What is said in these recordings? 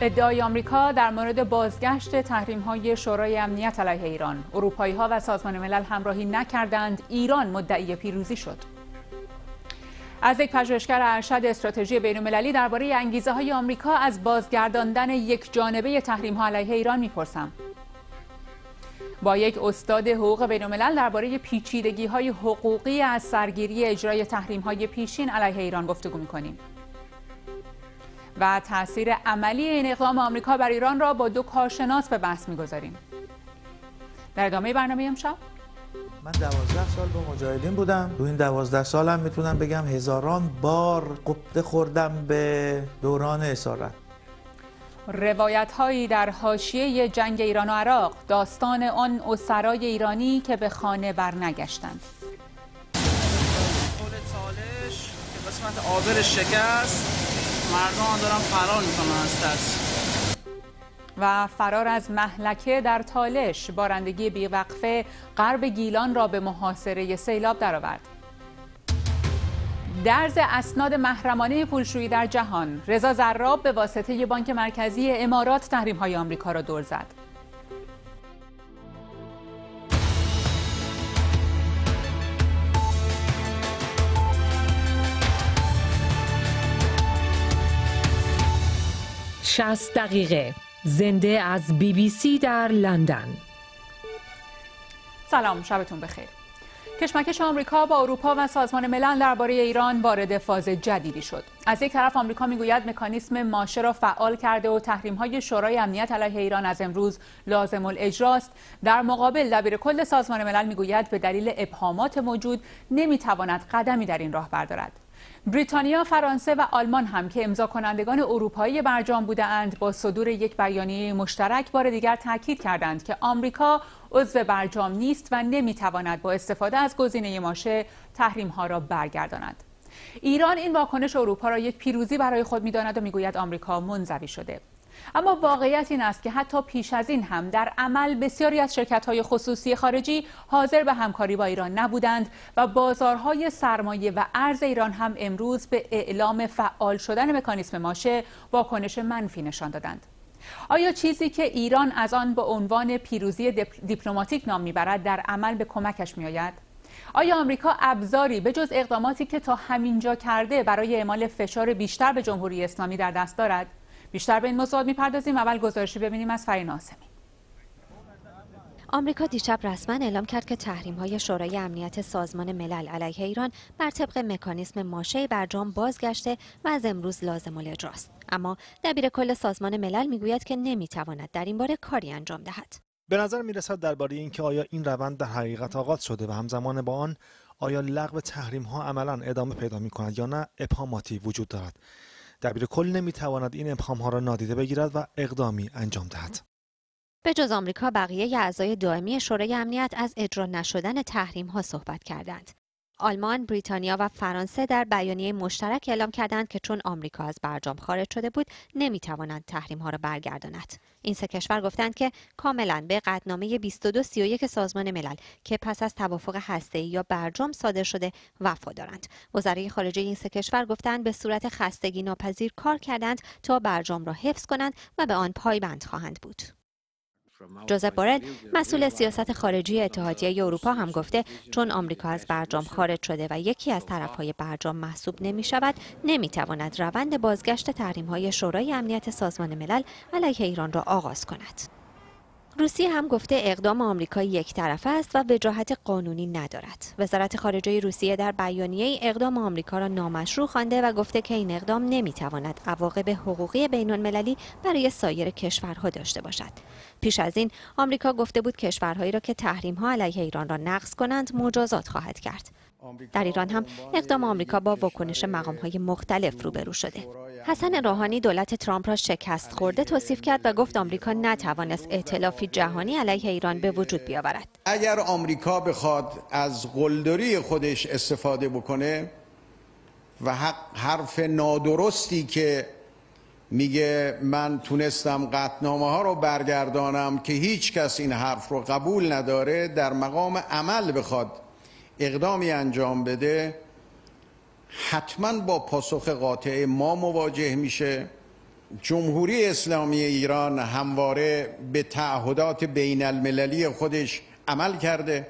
ادعای آمریکا در مورد بازگشت تحریم‌های شورای امنیت علیه ایران. اروپایی‌ها و سازمان ملل همراهی نکردند، ایران مدعی پیروزی شد. از یک پژوهشگر ارشد استراتژی بین‌المللی درباره انگیزه‌های آمریکا از بازگرداندن یک جانبه تحریم‌ها علیه ایران می‌پرسم. با یک استاد حقوق بین‌الملل درباره پیچیدگی‌های حقوقی از سرگیری اجرای تحریم‌های پیشین علیه ایران گفتگو می‌کنیم. و تأثیر عملی این اقدام آمریکا بر ایران را با دو کارشناس به بحث می‌گذاریم. در ادامه برنامه امشب من 12 سال با مجاهدین بودم. تو این 12 سالم میتونم بگم هزاران بار قبطه خوردم به دوران اسارت. روایت‌هایی در حاشیه جنگ ایران و عراق، داستان آن اسرای ایرانی که به خانه برنگشتند. پل تالش که قسمت آبرش شکست، مردم دارن فرار میکنن از ترس. و فرار از مهلکه در تالش، بارندگی بیوقفه غرب گیلان را به محاصره سیلاب درآورد. درز اسناد محرمانه پولشویی در جهان، رضا زراب به واسطه بانک مرکزی امارات تحریم‌های آمریکا را دور زد. شصت دقیقه زنده از BBC در لندن. سلام، شبتون بخیر. کشمکش آمریکا با اروپا و سازمان ملل درباره ایران وارد فاز جدیدی شد. از یک طرف آمریکا میگوید مکانیسم ماشه را فعال کرده و تحریم‌های شورای امنیت علیه ایران از امروز لازم الاجراست. در مقابل دبیرکل سازمان ملل میگوید به دلیل ابهامات موجود نمیتواند قدمی در این راه بردارد. بریتانیا، فرانسه و آلمان هم که امضا کنندگان اروپایی برجام بودند، با صدور یک بیانیه مشترک بار دیگر تاکید کردند که آمریکا عضو برجام نیست و نمیتواند با استفاده از گزینه ماشه تحریم‌ها را برگرداند. ایران این واکنش اروپا را یک پیروزی برای خود می‌داند و میگوید آمریکا منزوی شده. اما واقعیت این است که حتی پیش از این هم در عمل بسیاری از شرکت‌های خصوصی خارجی حاضر به همکاری با ایران نبودند و بازارهای سرمایه و ارز ایران هم امروز به اعلام فعال شدن مکانیسم ماشه واکنش منفی نشان دادند. آیا چیزی که ایران از آن به عنوان پیروزی دیپلماتیک نام میبرد در عمل به کمکش میآید؟ آیا آمریکا ابزاری به جز اقداماتی که تا همینجا کرده برای اعمال فشار بیشتر به جمهوری اسلامی در دست دارد؟ بیشتر به این موضوعات میپردازیم. اول گزارشی ببینیم از فرین آسمی. آمریکا دیشب رسما اعلام کرد که تحریم‌های شورای امنیت سازمان ملل علیه ایران بر طبق مکانیسم ماشه برجام بازگشته و از امروز لازم الاجراست. اما دبیرکل سازمان ملل میگوید که نمیتواند در این باره کاری انجام دهد. به نظر میرسد درباره اینکه آیا این روند در حقیقت آغاز شده و همزمان با آن آیا لغو تحریم‌ها عملاً ادامه پیدا می‌کند یا نه ابهاماتی وجود دارد. دبیرکل نمیتواند این ابهام‌ها را نادیده بگیرد و اقدامی انجام دهد. به جز آمریکا، بقیه اعضای دائمی شورای امنیت از اجرا نشدن تحریم‌ها صحبت کردند. آلمان، بریتانیا و فرانسه در بیانیه مشترک اعلام کردند که چون آمریکا از برجام خارج شده بود، نمی‌توانند تحریم‌ها را برگرداند. این سه کشور گفتند که کاملاً به قطعنامه 2231 سازمان ملل که پس از توافق هسته‌ای یا برجام صادر شده وفا دارند. وزرای خارجه این سه کشور گفتند به صورت خستگی ناپذیر کار کردند تا برجام را حفظ کنند و به آن پایبند خواهند بود. جوزپ بورل، مسئول سیاست خارجی اتحادیه اروپا هم گفته چون آمریکا از برجام خارج شده و یکی از طرفهای برجام محسوب نمی شود، نمی تواند روند بازگشت تحریم‌های شورای امنیت سازمان ملل علیه ایران را آغاز کند. روسیه هم گفته اقدام آمریکا یک طرفه است و وجاهت قانونی ندارد. وزارت خارجه روسیه در بیانیه اقدام آمریکا را نامشروع خوانده و گفته که این اقدام نمیتواند عواقب حقوقی بین‌المللی برای سایر کشورها داشته باشد. پیش از این آمریکا گفته بود کشورهایی را که تحریم‌ها علیه ایران را نقض کنند مجازات خواهد کرد. در ایران هم اقدام آمریکا با واکنش مقام‌های مختلف روبرو شده. حسن روحانی دولت ترامپ را شکست خورده توصیف کرد و گفت آمریکا نتوانست ائتلافی جهانی علیه ایران به وجود بیاورد. اگر آمریکا بخواد از قلدری خودش استفاده بکنه و حرف نادرستی که میگه من تونستم قطعنامه ها رو برگردانم که هیچ کس این حرف رو قبول نداره، در مقام عمل بخواد اقدامی انجام بده، حتما با پاسخ قاطع ما مواجه میشه جمهوری اسلامی ایران همواره به تعهدات بین المللی خودش عمل کرده،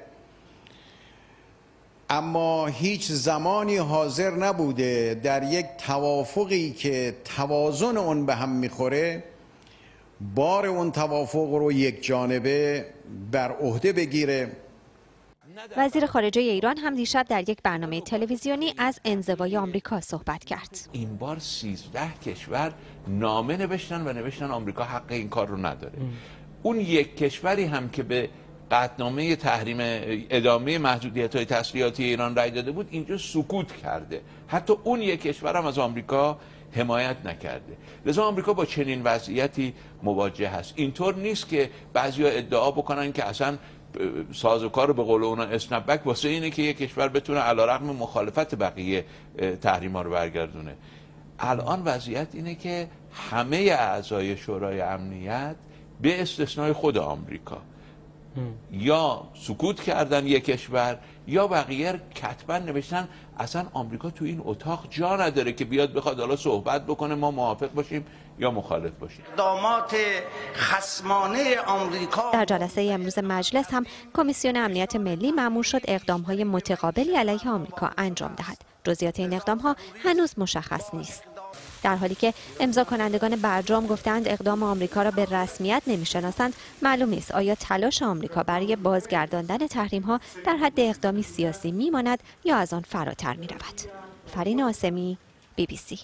اما هیچ زمانی حاضر نبوده در یک توافقی که توازن اون به هم میخوره بار اون توافق رو یک جانبه بر عهده بگیره. وزیر خارجه ایران هم دیشب در یک برنامه تلویزیونی از انزوای آمریکا صحبت کرد. این بار 13 کشور نامه نوشتن و نوشتن آمریکا حق این کار رو نداره. اون یک کشوری هم که به قطعنامه تحریم ادامه محدودیت‌های تسلیحاتی ایران رأی داده بود اینجا سکوت کرده. حتی اون یک کشور هم از آمریکا حمایت نکرده. لذا آمریکا با چنین وضعیتی مواجه هست. اینطور نیست که بعضیا ادعا بکنن که اصلا سازوکار به قول اونا اسنپبک واسه اینه که یک کشور بتونه علیرغم مخالفت بقیه تحریم‌ها رو برگردونه. الان وضعیت اینه که همه اعضای شورای امنیت به استثنای خود آمریکا یا سکوت کردن یک کشور یا بقیه کتبا نوشتن اصلا آمریکا تو این اتاق جا نداره که بیاد بخواد حالا صحبت بکنه ما موافق باشیم یا مخالف باشیم. اقدامات خصمانه آمریکا. در جلسه امروز مجلس هم کمیسیون امنیت ملی مأمور شد اقدام‌های متقابلی علیه آمریکا انجام دهد. جزئیات این اقدام‌ها هنوز مشخص نیست. در حالی که امضا کنندگان برجام گفتند اقدام آمریکا را به رسمیت نمی‌شناسند، معلوم نیست آیا تلاش آمریکا برای بازگرداندن تحریم‌ها در حد اقدامی سیاسی می‌ماند یا از آن فراتر می‌رود. فرین آسمی، BBC.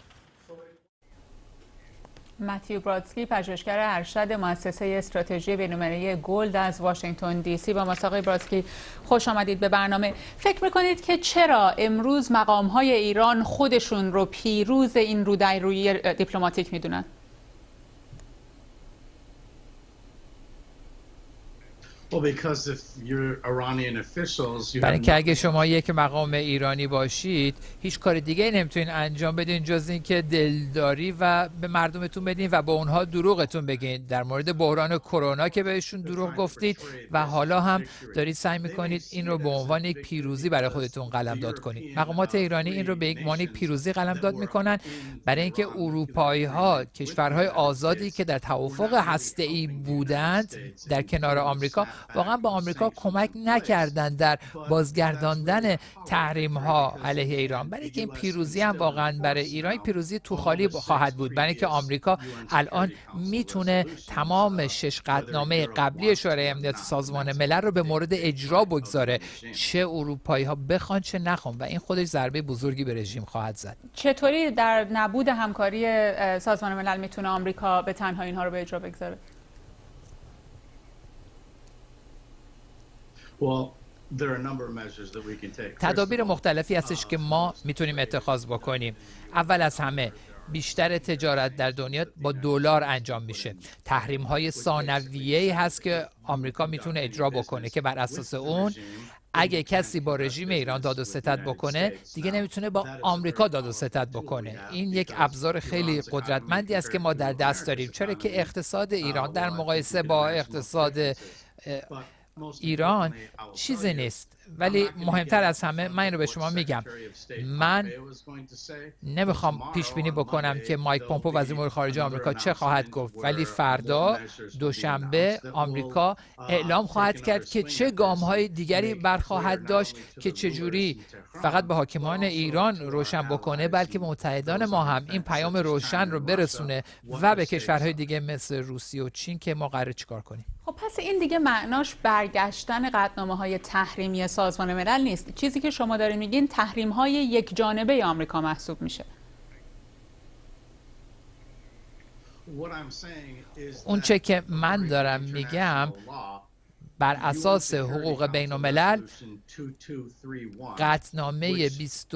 متیو برادسکی، پژوهشگر ارشد مؤسسه استراتژی بین‌المللی گلد از واشنگتن دی سی. با ما آقای برادسکی خوش آمدید به برنامه. فکر می‌کنید که چرا امروز مقام‌های ایران خودشون رو پیروز این رودرویی دیپلماتیک می‌دونن؟ برای اینکه اگه شما یک مقام ایرانی باشید هیچ کار دیگه نمیتونین انجام بدین جز اینکه دلداری و به مردمتون بدین و به اونها دروغتون بگین. در مورد بحران کرونا که بهشون دروغ گفتید و حالا هم دارید سعی میکنید این رو به عنوان یک پیروزی برای خودتون قلمداد کنید. مقامات ایرانی این رو به عنوان یک پیروزی قلمداد میکنن برای اینکه اروپایی ها، کشورهای آزادی که در توافق هسته‌ای بودند در کنار آمریکا، واقعا با آمریکا کمک نکردند در بازگرداندن تحریم ها علیه ایران. برای اینکه این پیروزی هم واقعا برای ایران پیروزی تو خالی خواهد بود، برای اینکه آمریکا الان میتونه تمام 6 قطعنامه قبلی شورای امنیت سازمان ملل رو به مورد اجرا بگذاره، چه اروپایی ها بخوان چه نخوان، و این خودش ضربه بزرگی به رژیم خواهد زد. چطوری در نبود همکاری سازمان ملل میتونه آمریکا به تنها اینها رو به اجرا بگذاره؟ تدابیر مختلفی هستش که ما میتونیم اتخاذ بکنیم. اول از همه بیشتر تجارت در دنیا با دلار انجام میشه. تحریم های ثانویه‌ای هست که آمریکا میتونه اجرا بکنه که بر اساس اون اگه کسی با رژیم ایران داد و ستد بکنه دیگه نمیتونه با آمریکا داد و ستد بکنه. این یک ابزار خیلی قدرتمندی است که ما در دست داریم، چرا که اقتصاد ایران در مقایسه با اقتصاد ایران چیزی نیست. ولی مهمتر از همه من این رو به شما میگم، من نمیخوام پیش بینی بکنم که مایک پومپو وزیر امور خارجه آمریکا چه خواهد گفت، ولی فردا دوشنبه آمریکا اعلام خواهد کرد که چه گام‌های دیگری برخواهد داشت که چجوری فقط به حاکمان ایران روشن بکنه بلکه به متحدان ما هم این پیام روشن رو برسونه و به کشورهای دیگه مثل روسیه و چین که ما قراره چیکار کنیم. خب پس این دیگه معناش برگشتن قطعنامه‌های تحریمی سازمان ملل نیست. چیزی که شما دارین میگین تحریم‌های یک جانبه آمریکا محسوب میشه. اون چه که من دارم میگم بر اساس حقوق بین الملل قطعنامه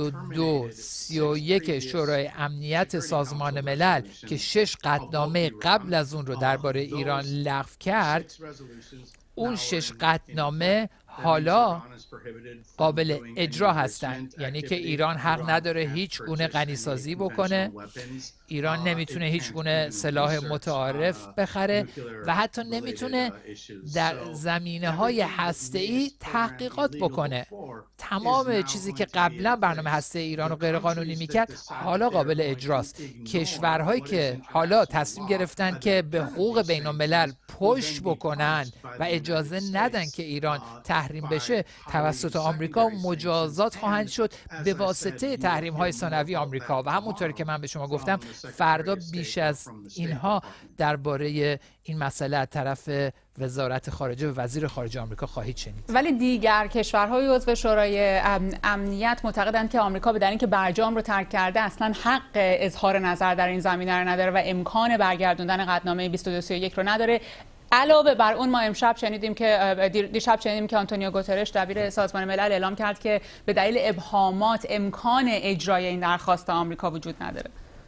2231 شورای امنیت سازمان ملل که 6 قطعنامه قبل از اون رو درباره ایران لغو کرد، اون 6 قطعنامه حالا قابل اجرا هستند، یعنی که ایران حق نداره هیچ گونه غنیسازی بکنه، ایران نمیتونه هیچ گونه سلاح متعارف بخره و حتی نمیتونه در زمینه‌های هسته‌ای تحقیقات بکنه. تمام چیزی که قبلا برنامه هسته‌ای ایران رو غیرقانونی میکرد حالا قابل اجراست. کشورهایی که حالا تصمیم گرفتن که به حقوق بین الملل پشت بکنن و اجازه ندن که ایران تحریم بشه، توسط آمریکا مجازات خواهند شد به واسطه تحریم‌های ثانوی آمریکا. و همونطوری که من به شما گفتم فردا بیش از اینها درباره این مسئله از طرف وزارت خارجه و وزیر خارجه آمریکا خواهید شنید. ولی دیگر کشورهای عضو شورای امنیت معتقدند که آمریکا به دلیل اینکه برجام رو ترک کرده اصلا حق اظهار نظر در این زمینه رو نداره و امکان برگردوندن قطعنامه 2231 رو نداره. علاوه بر اون ما امشب شنیدیم که دیشب شنیدیم که آنتونیو گوترش دبیر سازمان ملل اعلام کرد که به دلیل ابهامات امکان اجرای این درخواست آمریکا وجود نداره.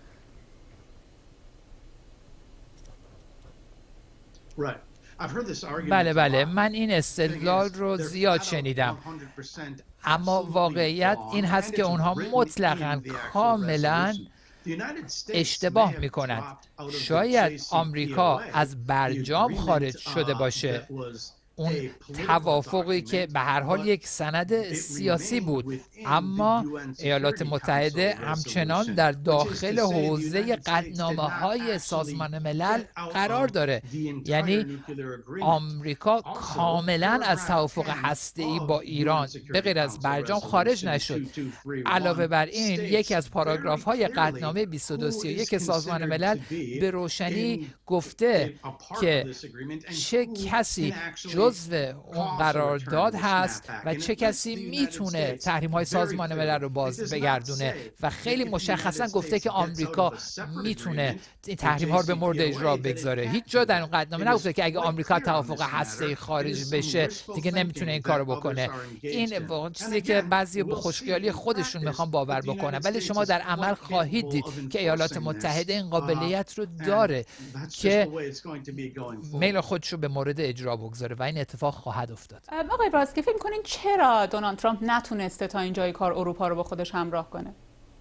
بله من این استدلال رو زیاد شنیدم، اما واقعیت این هست که اونها مطلقاً کاملاً اشتباه میکنند. شاید آمریکا از برجام خارج شده باشه، اون توافقی که به هر حال یک سند سیاسی بود، اما ایالات متحده همچنان در داخل حوزه قطعنامه‌های سازمان ملل قرار داره. یعنی آمریکا کاملا از توافق هسته‌ای با ایران به غیر از برجام خارج نشد. علاوه بر این یکی از پاراگراف‌های قطعنامه 2231 سازمان ملل به روشنی گفته که چه کسی جزو اون قرارداد هست و چه کسی میتونه تحریم‌های سازمان ملل رو باز بگردونه و خیلی مشخصا گفته که آمریکا میتونه این تحریم‌ها رو به مورد اجرا بگذاره. هیچ جا در اون قطعنامه نگفته که اگه آمریکا توافق هسته‌ای خارج بشه دیگه نمیتونه این کارو بکنه. این واقعا چیزی که بعضی به خوشخیالی خودشون میخوان باور بکنن، ولی شما در عمل خواهید دید که ایالات متحده این قابلیت رو داره که میل خودش رو به مورد اجرا بگذاره و این اتفاق خواهد افتاد. آقای برادسکی فکر می‌کنین چرا دونالد ترامپ نتونسته تا اینجای کار اروپا رو با خودش همراه کنه؟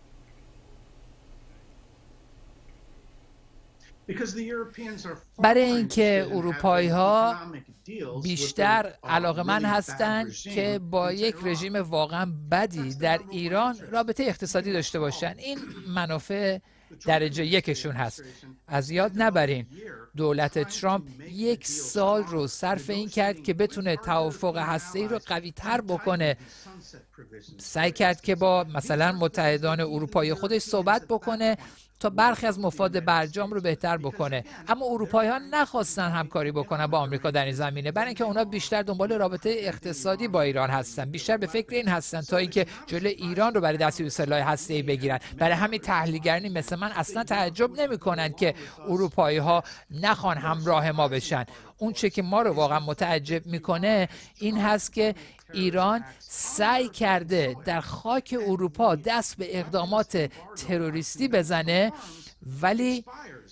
برای اینکه اروپایی‌ها بیشتر علاقه‌مند هستند که با یک رژیم واقعا بدی در ایران رابطه اقتصادی داشته باشند. این منافع درجه یکشون هست. از یاد نبرین دولت ترامپ 1 سال رو صرف این کرد که بتونه توافق هسته‌ای رو قوی تر بکنه. سعی کرد که با مثلا متحدان اروپایی خودش صحبت بکنه تا برخی از مفاد برجام رو بهتر بکنه، اما اروپایی‌ها نخواستن همکاری بکنن با آمریکا در این زمینه، برای اینکه اونا بیشتر دنبال رابطه اقتصادی با ایران هستن، بیشتر به فکر این هستن تا اینکه جلوی ایران رو برای دستیابی به سلاح هسته‌ای بگیرن. برای همین تحلیلگرانی مثل من اصلا تعجب نمی‌کنن که اروپایی‌ها نخوان همراه ما بشن. اون چه که ما رو واقعا متعجب میکنه این هست که ایران سعی کرده در خاک اروپا دست به اقدامات تروریستی بزنه، ولی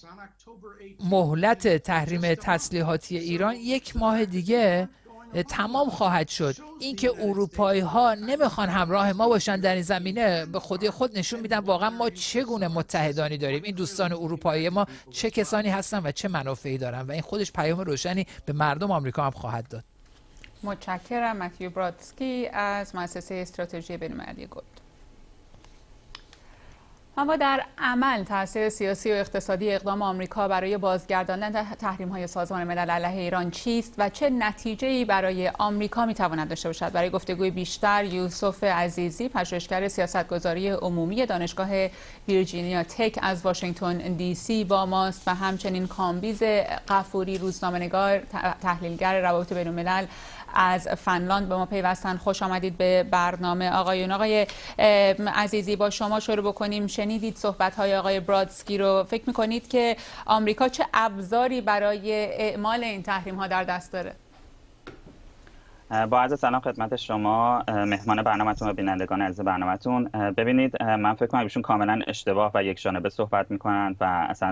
مهلت تحریم تسلیحاتی ایران 1 ماه دیگه تمام خواهد شد. اینکه اروپایی ها نمیخوان همراه ما باشن در این زمینه به خودی خود نشون میدن واقعا ما چگونه متحدانی داریم، این دوستان اروپایی ما چه کسانی هستن و چه منافعی دارن، و این خودش پیام روشنی به مردم آمریکا هم خواهد داد. متشکرم. متیو برادسکی از مؤسسه استراتژی بین‌المللی گلد. اما در عمل تاثیر سیاسی و اقتصادی اقدام آمریکا برای بازگرداندن تحریم‌های سازمان ملل علیه ایران چیست و چه نتیجه‌ای برای آمریکا می‌تواند داشته باشد؟ برای گفتگوی بیشتر یوسف عزیزی، پژوهشگر سیاستگذاری عمومی دانشگاه ویرجینیا تک از واشنگتن دی سی با ماست و همچنین کامبیز غفوری، روزنامه‌نگار، تحلیلگر روابط بین‌الملل از فنلاند به ما پیوستن. خوش آمدید به برنامه آقایون. آقای عزیزی با شما شروع بکنیم. شنیدید صحبت‌های آقای برادسکی رو، فکر می‌کنید که آمریکا چه ابزاری برای اعمال این تحریم‌ها در دست داره؟ با عرض سلام خدمت شما مهمان برنامه‌تون و بینندگان عزیز برنامه‌تون. ببینید من فکر کنم ایشون کاملا اشتباه و یک جانبه صحبت می‌کنن و اصلا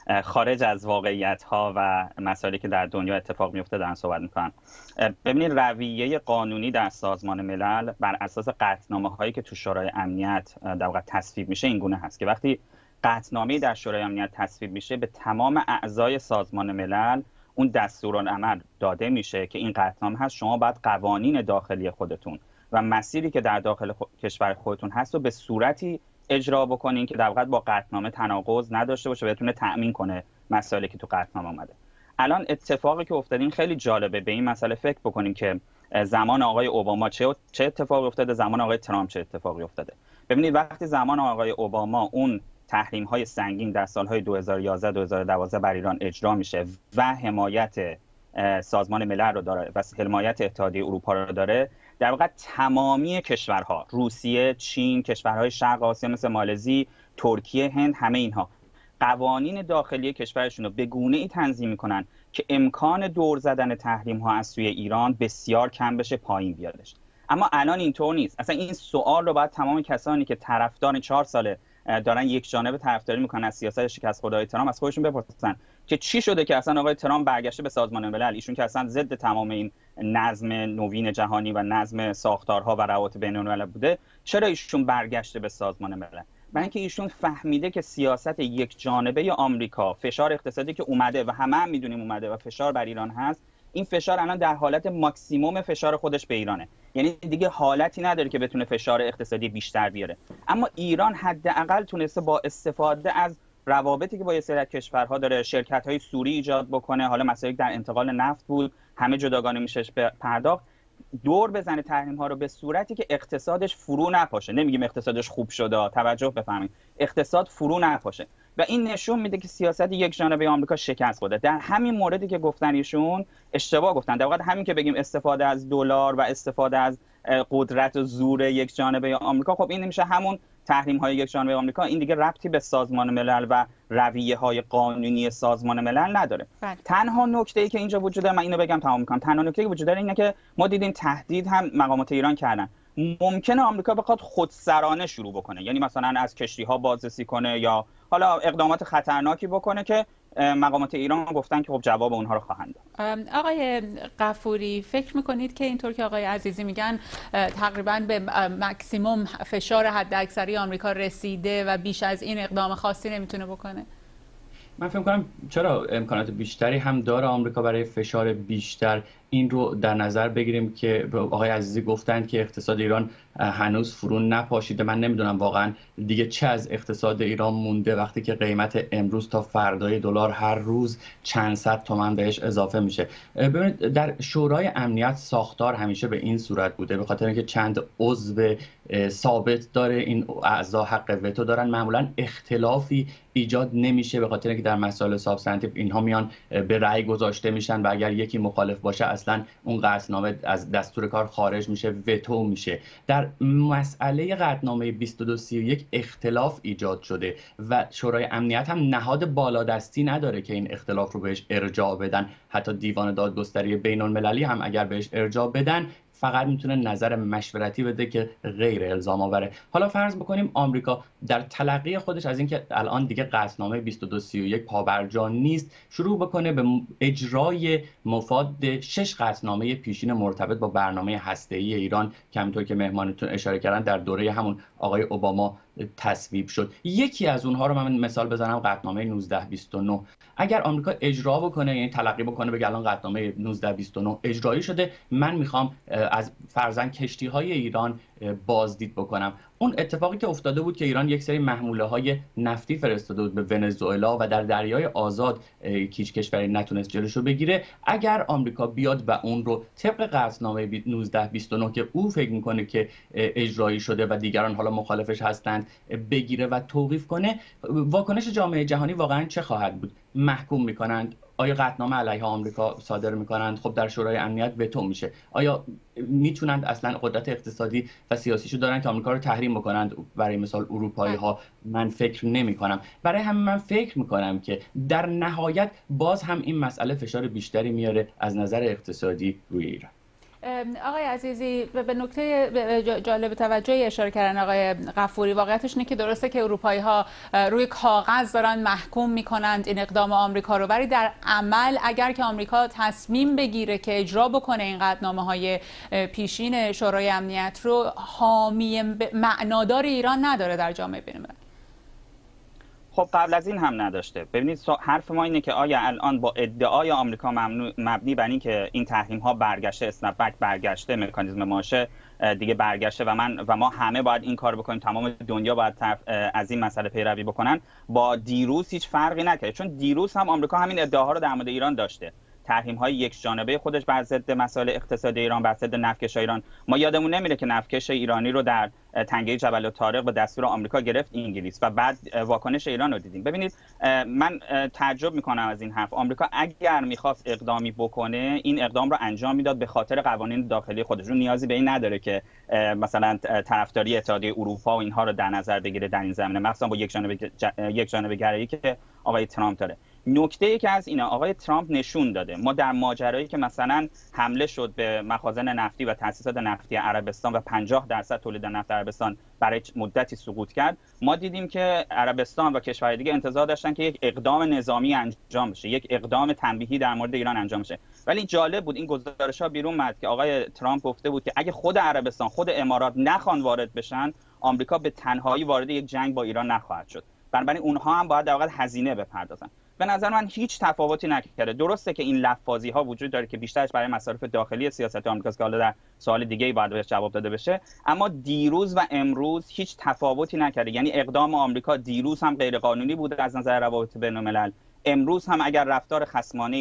خارج از واقعیت‌ها و مسائلی که در دنیا اتفاق میفته دارن صحبت میکنن. ببینید رویه قانونی در سازمان ملل بر اساس قطعنامه‌هایی که تو شورای امنیت در واقع تصویب میشه این گونه هست که وقتی قطعنامه‌ای در شورای امنیت تصویب میشه به تمام اعضای سازمان ملل اون دستورالعمل داده میشه که این قطعنامه هست، شما باید قوانین داخلی خودتون و مسیری که در داخل کشور خودتون هست رو به صورتی اجرا بکنین که در واقع با قطعنامه تناقض نداشته باشه و بتونه تأمین کنه مسائلی که تو قطعنامه اومده. الان اتفاقی که افتاده این خیلی جالبه، به این مسئله فکر بکنیم که زمان آقای اوباما چه اتفاقی افتاده، زمان آقای ترامپ چه اتفاقی افتاده. ببینید وقتی زمان آقای اوباما اون تحریم‌های سنگین در سال‌های 2011 2012 بر ایران اجرا میشه و حمایت سازمان ملل رو داره و حمایت اتحادیه اروپا رو داره، در واقع تمامی کشورها، روسیه، چین، کشورهای شرق آسیا مثل مالزی، ترکیه، هند، همه اینها قوانین داخلی کشورشون رو به گونه‌ای تنظیم میکنن که امکان دور زدن تحریم‌ها از سوی ایران بسیار کم بشه، پایین بیادش. اما الان اینطور نیست. اصلا این سوال رو باید تمام کسانی که طرفدار 4 ساله دارن یک جانبه طرفداری میکنن از سیاست شکست خدای ترامپ از خودشون بپرسن که چی شده که اصلا آقای ترامپ برگشته به سازمان ملل، ایشون که اصلا ضد تمام این نظم نوین جهانی و نظم ساختارها و روابط بین‌الملل بوده، چرا ایشون برگشته به سازمان ملل؟ برای اینکه ایشون فهمیده که سیاست یک جانبه آمریکا، فشار اقتصادی که اومده و همه هم میدونیم اومده و فشار بر ایران هست، این فشار الان در حالت ماکسیموم فشار خودش به ایرانه، یعنی دیگه حالتی نداره که بتونه فشار اقتصادی بیشتر بیاره. اما ایران حداقل تونسته با استفاده از روابطی که با یه سری کشورها داره، شرکت‌های سوری ایجاد بکنه، حالا مسائل در انتقال نفت بود، همه جداگانه میشه پرداخت، دور بزنه تحریم‌ها رو به صورتی که اقتصادش فرو نپاشه. نمیگیم اقتصادش خوب شده، توجه بفرمایید، اقتصاد فرو نپاشه. و این نشون میده که سیاست یک جانبه آمریکا شکست خورده. در همین موردی که گفتن ایشون اشتباه گفتن. در واقع همین که بگیم استفاده از دلار و استفاده از قدرت و زور یک جانبه آمریکا، خب این نمیشه همون تحریم‌های یک جانبه آمریکا. این دیگه ربطی به سازمان ملل و رویه‌های قانونی سازمان ملل نداره. تنها نکته‌ای که اینجا وجود داره، من اینو بگم تمام می‌کنم، تنها نکته‌ای که وجود داره اینه که ما دیدیم تهدید هم مقامات ایران کردن. ممکنه آمریکا بخواد خودسرانه شروع بکنه، یعنی مثلا از کشتی‌ها بازرسی کنه یا حالا اقدامات خطرناکی بکنه که مقامات ایران گفتن که خب جواب اونها رو خواهند داد. آقای غفوری، فکر میکنید که اینطور که آقای عزیزی میگن تقریبا به مکسیموم فشار حداکثری آمریکا رسیده و بیش از این اقدام خاصی نمیتونه بکنه؟ من فکر کنم چرا امکانات بیشتری هم داره آمریکا برای فشار بیشتر. این رو در نظر بگیریم که آقای عزیزی گفتند که اقتصاد ایران هنوز فرو نپاشیده. من نمیدونم واقعا دیگه چه از اقتصاد ایران مونده وقتی که قیمت امروز تا فردای دلار هر روز چند صد تومان بهش اضافه میشه. ببینید در شورای امنیت ساختار همیشه به این صورت بوده، به خاطر اینکه چند عضو ثابت داره، این اعضا حق وتو دارن، معمولا اختلافی ایجاد نمیشه به خاطر اینکه در مسائل سابستانتیو اینها میان به رأی گذاشته میشن و اگر یکی مخالف باشه اصلا اون قطعنامه از دستور کار خارج میشه، وتو میشه. در مسئله قطعنامه 2231 اختلاف ایجاد شده و شورای امنیت هم نهاد بالادستی نداره که این اختلاف رو بهش ارجاع بدن. حتی دیوان دادگستری بین المللی هم اگر بهش ارجاع بدن فقط میتونه نظر مشورتی بده که غیر الزام آوره. حالا فرض بکنیم آمریکا در تلقی خودش از اینکه الان دیگه قطعنامه 2231 پابرجا نیست شروع بکنه به اجرای مفاد 6 قطعنامه پیشین مرتبط با برنامه هسته‌ای ایران که همونطور که مهمانتون اشاره کردن در دوره همون آقای اوباما تصویب شد. یکی از اونها رو من مثال بزنم، قطعنامه 1929. اگر آمریکا اجرا بکنه، یعنی تلقی بکنه بگه الان قطعنامه 1929 اجرایی شده، من میخوام از فرضاً کشتی‌های ایران بازدید بکنم. اون اتفاقی که افتاده بود که ایران یک سری محموله‌های نفتی فرستاده بود به ونزوئلا و در دریای آزاد هیچ کشوری نتونست جلوشو بگیره. اگر آمریکا بیاد و اون رو طبق قطعنامه 1929 که او فکر میکنه که اجرایی شده و دیگران حالا مخالفش هستند بگیره و توقیف کنه، واکنش جامعه جهانی واقعا چه خواهد بود؟ محکوم میکنند؟ آیا قطعنامه علیه آمریکا صادر میکنند؟ خب در شورای امنیت وتو میشه. آیا میتونند اصلا قدرت اقتصادی و سیاسیشو دارن که آمریکا رو تحریم بکنند؟ برای مثال اروپایی ها من فکر نمی کنم. برای همین من فکر میکنم که در نهایت باز هم این مسئله فشار بیشتری میاره از نظر اقتصادی روی ایران. آقای عزیزی به نکته جالب توجهی اشاره کردن آقای غفوری. واقعیتش اینه که درسته که اروپایی‌ها روی کاغذ دارن محکوم میکنند این اقدام آمریکا رو، ولی در عمل اگر که آمریکا تصمیم بگیره که اجرا بکنه این قطعنامه‌های پیشین شورای امنیت رو، حامی معنادار ایران نداره در جامعه بین‌المللی. خب قبل از این هم نداشته. ببینید حرف ما اینه که آیا الان با ادعای آمریکا مبنی بر این که این تحریم ها برگشته، اسنپ بک برگشته، مکانیزم ماشه دیگه برگشته و ما همه باید این کار بکنیم، تمام دنیا باید از این مسئله پیروی بکنن، با دیروز هیچ فرقی نکرده. چون دیروز هم آمریکا همین ادعاها رو در مورد ایران داشته. تحریم‌های یک جانبه خودش بر ضد مسائل اقتصادی ایران، بر ضد نفتکش ایران. ما یادمون نمیره که نفتکش ایرانی رو در تنگه جبل الطارق به دستور آمریکا گرفت انگلیس و بعد واکنش ایران رو دیدیم. ببینید من تعجب میکنم از این حرف. آمریکا اگر میخواست اقدامی بکنه این اقدام رو انجام میداد به خاطر قوانین داخلی خودش. نیازی به این نداره که مثلا طرفداری اتحادیه اروپا و اینها رو در نظر بگیره در این زمینه، مخصوصا با یک جانبه گرایی که آقای ترامپ داره. نکته‌ای که از اینه آقای ترامپ نشون داده ما در ماجرایی که مثلا حمله شد به مخازن نفتی و تأسیسات نفتی عربستان و 50% تولید نفت عربستان برای مدتی سقوط کرد، ما دیدیم که عربستان و کشورهای دیگه انتظار داشتن که یک اقدام نظامی انجام بشه، یک اقدام تنبیهی در مورد ایران انجام بشه. ولی جالب بود این گزارش‌ها بیرون اومد که آقای ترامپ گفته بود که اگه خود عربستان، خود امارات نخوان وارد بشن، آمریکا به تنهایی وارد یک جنگ با ایران نخواهد شد. بنابراین اونها هم باید در واقع هزینه بپردازن. به نظر من هیچ تفاوتی نکرده. درسته که این لفاظی ها وجود داره که بیشترش برای مصارف داخلی سیاست آمریکاست که حالا در سوال دیگه‌ای باید بهش جواب داده بشه، اما دیروز و امروز هیچ تفاوتی نکرده. یعنی اقدام آمریکا دیروز هم غیر قانونی بوده از نظر روابط بین‌الملل، امروز هم اگر رفتار خصمانه‌ای،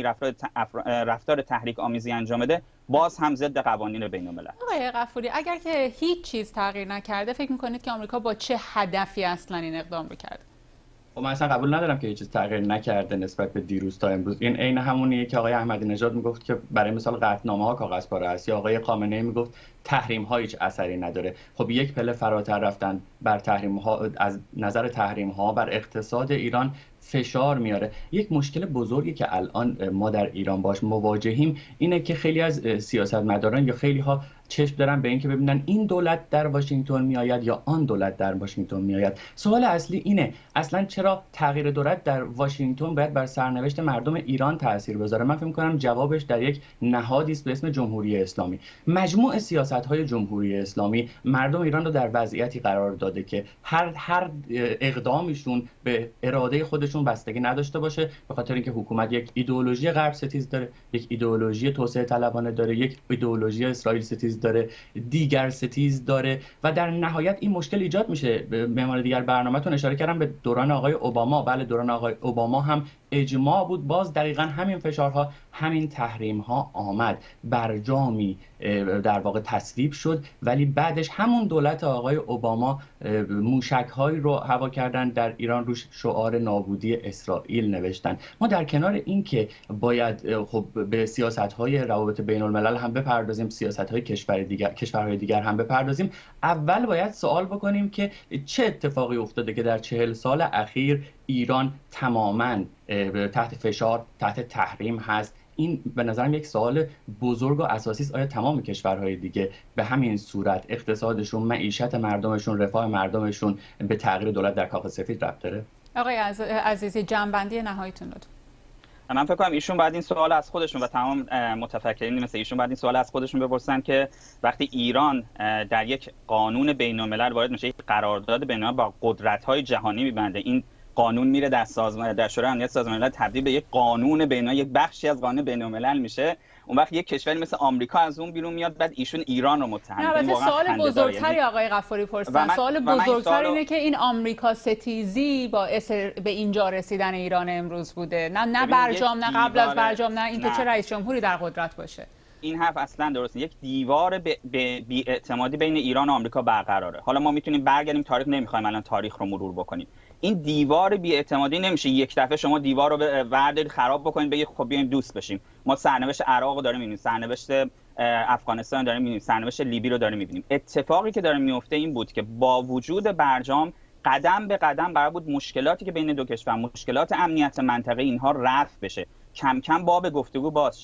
رفتار تحریک آمیزی انجام بده، باز هم ضد قوانین بین‌الملل. آقای غفوری، اگر که هیچ چیز تغییر نکرده، فکر می‌کنید که آمریکا با چه هدفی اصلا این اقدام رو کرده؟ خب من اصلا قبول ندارم که هیچ چیز تغییر نکرده نسبت به دیروز تا امروز. این عین همونیه که آقای احمدی نژاد میگفت که برای مثال قطعنامه‌ها کاغذپاره است، یا آقای خامنه‌ای میگفت تحریم‌ها هیچ اثری نداره. خب یک پله فراتر رفتن بر تحریم‌ها، از نظر تحریم‌ها بر اقتصاد ایران فشار میاره. یک مشکل بزرگی که الان ما در ایران باش مواجهیم اینه که خیلی از سیاستمداران یا خیلی ها چشم دارن به این که ببینن این دولت در واشنگتن میآید یا آن دولت در واشنگتن میآید. سوال اصلی اینه اصلا چرا تغییر دولت در واشنگتن باید بر سرنوشت مردم ایران تاثیر بذاره؟ من فکر می‌کنم جوابش در یک نهادی است به اسم جمهوری اسلامی. مجموع سیاست‌های جمهوری اسلامی مردم ایران رو در وضعیتی قرار داده که هر اقدامیشون به اراده خودشون بستگی نداشته باشه، به خاطر اینکه حکومت یک ایدئولوژی غرب ستیز داره، یک ایدئولوژی توسعه طلبانه داره، یک ایدئولوژی اسرائیل ستیز داره، دیگر ستیز داره و در نهایت این مشکل ایجاد میشه. به عنوان دیگر برنامه‌تون اشاره کردم به دوران آقای اوباما. بله دوران آقای اوباما هم اجماع بود، باز دقیقاً همین فشارها، همین تحریم‌ها آمد، برجامی در واقع تصویب شد، ولی بعدش همون دولت آقای اوباما موشک‌هایی رو هوا کردن در ایران، روش شعار نابودی اسرائیل نوشتن. ما در کنار این که باید خب به سیاست‌های روابط بین‌الملل هم بپردازیم، سیاست‌های کشورهای دیگر هم بپردازیم، اول باید سوال بکنیم که چه اتفاقی افتاده که در 40 سال اخیر ایران تماماً تحت فشار، تحت تحریم هست. این به نظرم یک سوال بزرگ و اساسی است. آیا تمام کشورهای دیگه به همین صورت اقتصادشون، معیشت مردمشون، رفاه مردمشون به تغییر دولت در کاخ سفید ربط داره؟ آقای عزیزی جنبندی نهاییتون لطفاً. من فکر کنم ایشون بعد این سوال از خودشون و تمام متفکرین مثل ایشون بعد این سوال از خودشون بپرسن که وقتی ایران در یک قانون بین‌الملل وارد میشه، یک قرارداد بین‌الملل با قدرت‌های جهانی می‌بنده، این قانون میره در شورای امنیت سازمان ملل تبدیل به یک قانون بین‌الملل، یک بخشی از قانون بین‌الملل میشه، اون وقت یک کشوری مثل آمریکا از اون بیرون میاد، بعد ایشون ایران رو متهم می‌کنه. البته سوال بزرگتری آقای غفاری پرسیدن، سوال بزرگتر اینه که این آمریکا ستیزی باعث به اینجا رسیدن ایران امروز بوده، نه برجام، نه قبل از برجام، نه اینکه چه رئیس جمهوری در قدرت باشه. این حرف اصلا درسته. یک دیوار بی‌اعتمادی بین ایران و آمریکا برقراره. حالا ما میتونیم برگردیم تاریخ، نمیخوایم الان تاریخ رو مرور بکنیم. این دیوار بی‌اعتمادی نمیشه یک دفعه شما دیوار رو بردارید خراب بکنید بگید خب بیایم دوست بشیم. ما سرنوشت عراق رو داریم می‌بینیم، سرنوشت افغانستان رو داریم می‌بینیم، سرنوشت لیبی رو داریم می‌بینیم. اتفاقی که داره میفته این بود که با وجود برجام قدم به قدم قرار بود مشکلاتی که بین دو کشور، مشکلات امنیت منطقه اینها رفع بشه، کم کم باب گفتگو باز شه.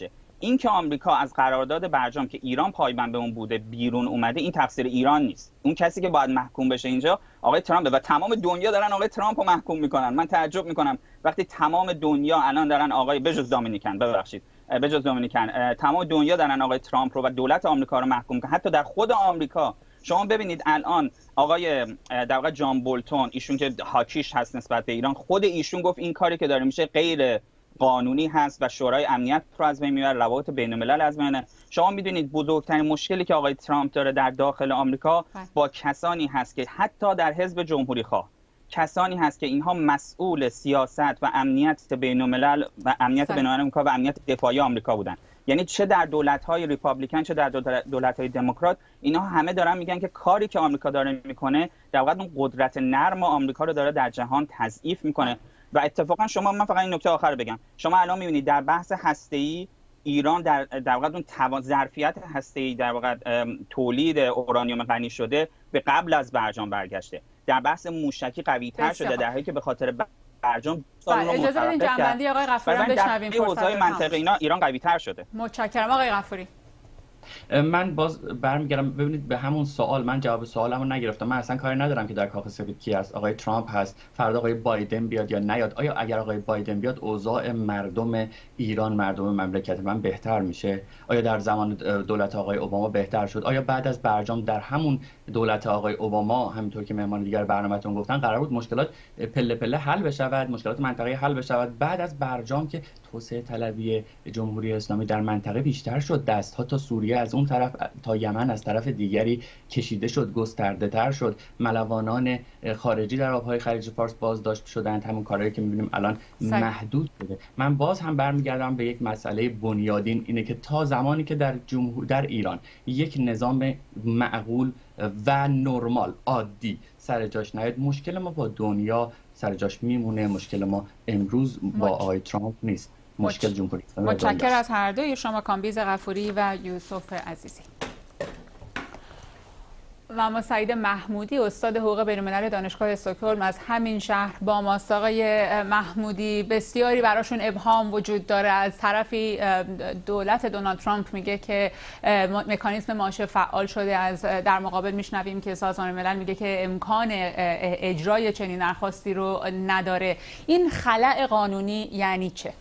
این که آمریکا از قرارداد برجام که ایران پایبند به اون بوده بیرون اومده، این تقصیر ایران نیست. اون کسی که باید محکوم بشه اینجا آقای ترامپ و تمام دنیا دارن آقای ترامپ رو محکوم میکنن. من تعجب میکنم وقتی تمام دنیا الان دارن آقای بجز دومینیکن تمام دنیا دارن آقای ترامپ رو و دولت آمریکا رو محکوم میکنن. حتی در خود آمریکا شما ببینید الان آقای در واقع جان بولتون، ایشون که هاکیش هست نسبت به ایران، خود ایشون گفت این کاری که داره میشه غیر قانونی هست و شورای امنیت رو از بین میبره، روابط بین الملل از بین. شما میدونید بزرگترین مشکلی که آقای ترامپ داره در داخل آمریکا با کسانی هست که حتی در حزب جمهوری خواه کسانی هست که اینها مسئول سیاست و امنیت بین الملل و امنیت بین آمریکا و امنیت دفاعی آمریکا بودن. یعنی چه در دولت‌های ریپابلیکن چه در دولت‌های دموکرات، اینها همه دارن میگن که کاری که آمریکا داره میکنه در واقع اون قدرت نرم آمریکا رو داره در جهان تضعیف میکنه. و اتفاقا من فقط این نکته آخر بگم، شما الان میبینید در بحث هسته‌ای ایران در واقع اون ظرفیت هسته‌ای در واقع تولید اورانیوم غنی شده به قبل از برجام برگشته. در بحث موشکی قوی‌تر شده در حالی که به خاطر برجام اجازه بدین جنبندی آقای غفوری هم بشنویم. فرصت منطقه اینا ایران قوی‌تر شده. متشکرم آقای غفوری. من باز برمیگردم، ببینید به همون سوال من جواب سوالمو نگرفتم. من اصلا کاری ندارم که در کاخ سفید کی هست، آقای ترامپ هست، فردا آقای بایدن بیاد یا نیاد. آیا اگر آقای بایدن بیاد اوضاع مردم ایران، مردم مملکت من بهتر میشه؟ آیا در زمان دولت آقای اوباما بهتر شد؟ آیا بعد از برجام در همون دولت آقای اوباما همونطور که مهمان دیگر برنامه‌تون گفتن قرار بود مشکلات پله پله حل بشود، مشکلات منطقه‌ای حل بشود؟ بعد از برجام که توسعه طلبی جمهوری اسلامی در منطقه بیشتر شد، دست‌ها تا سوریه از اون طرف تا یمن از طرف دیگری کشیده شد، گسترده تر شد، ملوانان خارجی در آبهای خلیج فارس بازداشت شدند، همون کارهایی که می‌بینیم الان محدود شده. من باز هم برمیگردم به یک مسئله بنیادین، اینه که تا زمانی که در ایران یک نظام معقول و نرمال عادی سر جاش نیاد، مشکل ما با دنیا سر جاش میمونه. مشکل ما امروز با آقای ترامپ نیست، مشکل جمهوری اسلامی. متشکرم از هر دوی شما، کامبیز غفوری و یوسف عزیزی. و اما سعید محمودی، استاد حقوق بین‌الملل دانشگاه استکهلم از همین شهر با ماست. آقای محمودی، بسیاری براشون ابهام وجود داره. از طرفی دولت دونالد ترامپ میگه که مکانیزم ماشه فعال شده، از در مقابل میشنویم که سازمان ملل میگه که امکان اجرای چنین درخواستی رو نداره. این خلأ قانونی یعنی چه؟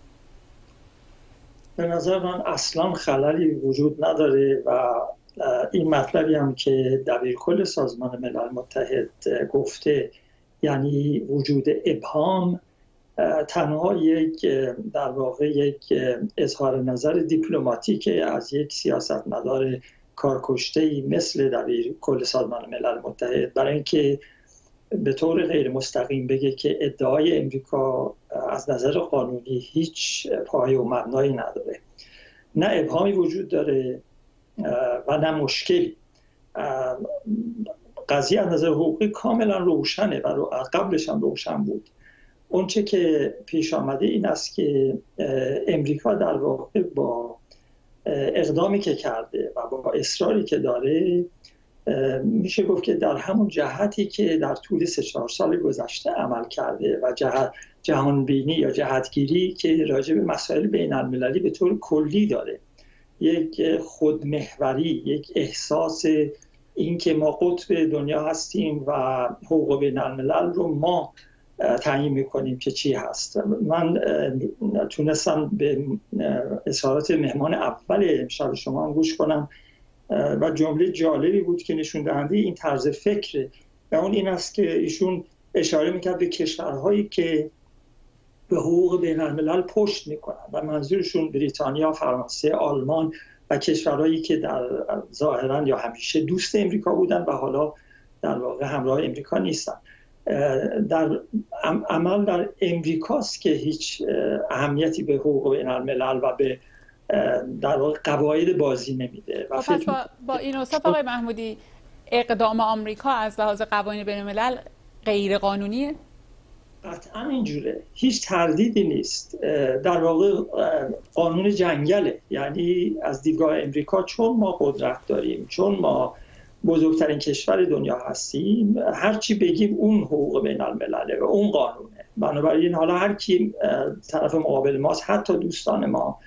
به نظر من اصلا خللی وجود نداره و این مطلبی هم که دبیرکل سازمان ملل متحد گفته، یعنی وجود ابهام، تنها یک در واقع یک اظهار نظر دیپلماتیک از یک سیاستمدار کارکشته‌ای مثل دبیرکل سازمان ملل متحد، برای اینکه به طور غیر مستقیم بگه که ادعای امریکا از نظر قانونی هیچ پایه و مبنایی نداره. نه ابهامی وجود داره و نه مشکلی. قضیه از نظر حقوقی کاملا روشنه و قبلش هم روشن بود. اون چه که پیش آمده این است که امریکا در واقع با اقدامی که کرده و با اصراری که داره، میشه گفت که در همون جهتی که در طول 3-4 سال گذشته عمل کرده و جهانبینی یا جهتگیری که راجع به مسائل بین المللی به طور کلی داره، یک خودمحوری، یک احساس این که ما قطب دنیا هستیم و حقوق بین الملل رو ما تعیین میکنیم که چی هست. من تونستم به اظهارات مهمان اول امشب شما هم گوش کنم و جمله جالبی بود که نشون دهنده این طرز فکره و اون این است که ایشون اشاره میکرد به کشورهایی که به حقوق بین الملل پشت میکنن و منظورشون بریتانیا، فرانسه، آلمان و کشورهایی که در ظاهرا یا همیشه دوست امریکا بودن و حالا در واقع همراه امریکا نیستن. در عمل در امریکاست که هیچ اهمیتی به حقوق بین الملل و به در واقع قواعد بازی نمیده. و پس با این اوصاف آقای محمودی، اقدام آمریکا از لحاظ قوانین بین الملل غیر قانونیه؟ قطعا اینجوره، هیچ تردیدی نیست. در واقع قانون جنگله، یعنی از دیدگاه امریکا چون ما قدرت داریم، چون ما بزرگترین کشور دنیا هستیم، هرچی بگیم اون حقوق بین الملله و اون قانونه. بنابراین حالا هر کی طرف مقابل ماست، حتی دوستان ما،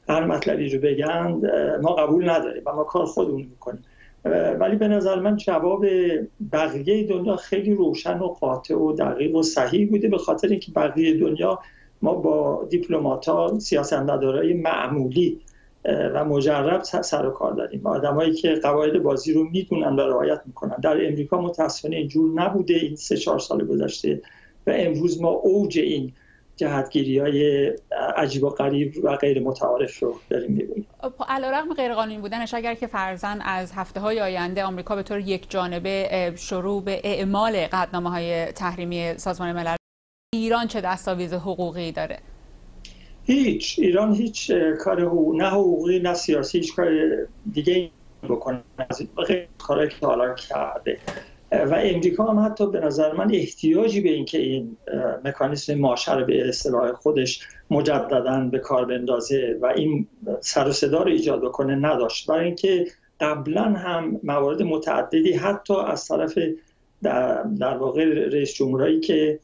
هر مطلبی رو بگن ما قبول نداریم و ما کار خودمون میکنیم. ولی به نظر من جواب بقیه دنیا خیلی روشن و قاطع و دقیق و صحیح بوده، به خاطر اینکه بقیه دنیا ما با دیپلمات‌ها، سیاستمدارای معمولی و مجرب سر و کار داریم، آدمایی که قواعد بازی رو میدونن و رعایت میکنن. در امریکا متاسفانه اینجور نبوده این 3-4 سال گذشته و امروز ما اوج این جهتگیری‌های عجیب و غریب و غیر متعارف رو داریم می‌بینیم. علیرغم غیرقانونی بودنش، اگر که فرضاً از هفته‌های آینده آمریکا به طور یک جانبه شروع به اعمال قطعنامه‌های تحریمی سازمان ملل، ایران چه دستاویز حقوقی داره؟ ایران هیچ کار نه حقوقی نه سیاسی هیچ کار دیگه بکنه از کاری که حالا کرده. و امریکا هم حتی به نظر من احتیاجی به اینکه این مکانیزم ماشه رو به اصطلاح خودش مجدداً به کار بندازه و این سر و صدا رو ایجاد بکنه نداشت، برای اینکه قبلا هم موارد متعددی حتی از طرف در واقع رئیس جمهورایی که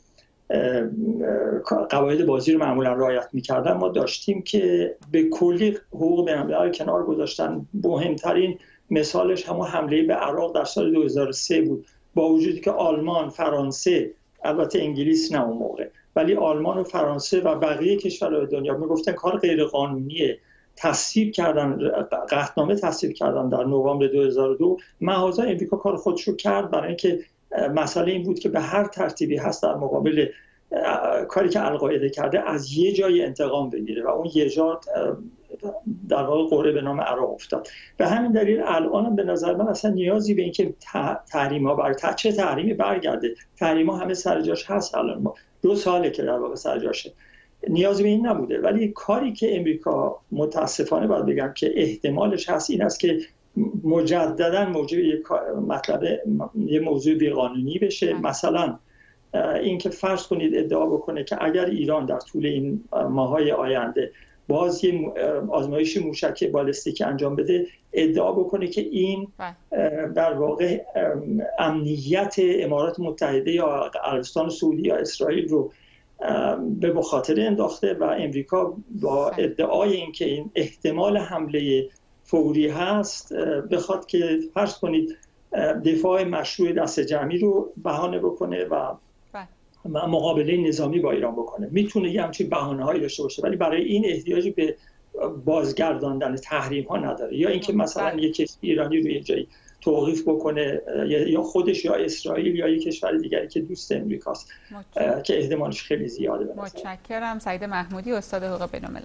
قواعد بازی رو معمولا رعایت می‌کردن ما داشتیم که به کلی حقوق بین‌المللی کنار گذاشتن. مهمترین مثالش همون حمله به عراق در سال 2003 بود، با وجودی که آلمان، فرانسه، البته انگلیس نه اون موقع، ولی آلمان و فرانسه و بقیه کشورهای دنیا میگفتن کار غیر قانونیه، تصویب کردن، قطعنامه تصویب کردن در نوامبر 2002. مهازا امریکا کار خودش رو کرد، برای اینکه مسئله این بود که به هر ترتیبی هست در مقابل کاری که القاعده کرده از یه جای انتقام بگیره و اون یه جا در واقع قرعه به نام عراق افتاد. به همین دلیل الان به نظر من اصلا نیازی به اینکه تحریم‌ها چه تحریمی برگرده، تحریم‌ها همه سر جاش هست، الان ما 2 ساله که در واقع سر جاشه، نیازی به این نبوده. ولی کاری که امریکا متاسفانه باید بگم که احتمالش هست این است که مجددا موجب یه موضوع بیقانونی بشه. مثلا اینکه فرض کنید ادعا بکنه که اگر ایران در طول این ماه‌های آینده باز یه آزمایش موشک بالستیکی انجام بده، ادعا بکنه که این در واقع امنیت امارات متحده یا عربستان سعودی یا اسرائیل رو به مخاطره انداخته و امریکا با ادعای اینکه این احتمال حمله فوری هست بخواد که فرض کنید دفاع مشروع دست جمعی رو بهانه بکنه و مقابله نظامی با ایران بکنه. میتونه یه همچین بهانه‌هایی داشته باشه، ولی برای این احتیاجی به بازگرداندن تحریم‌ها نداره. یا اینکه مثلا یک کشور ایرانی روی جایی توقیف بکنه، یا خودش یا اسرائیل یا یک کشور دیگری که دوست امریکاست که احتمالش خیلی زیاده. متشکرم. سعید محمودی، استاد حقوق بین‌الملل.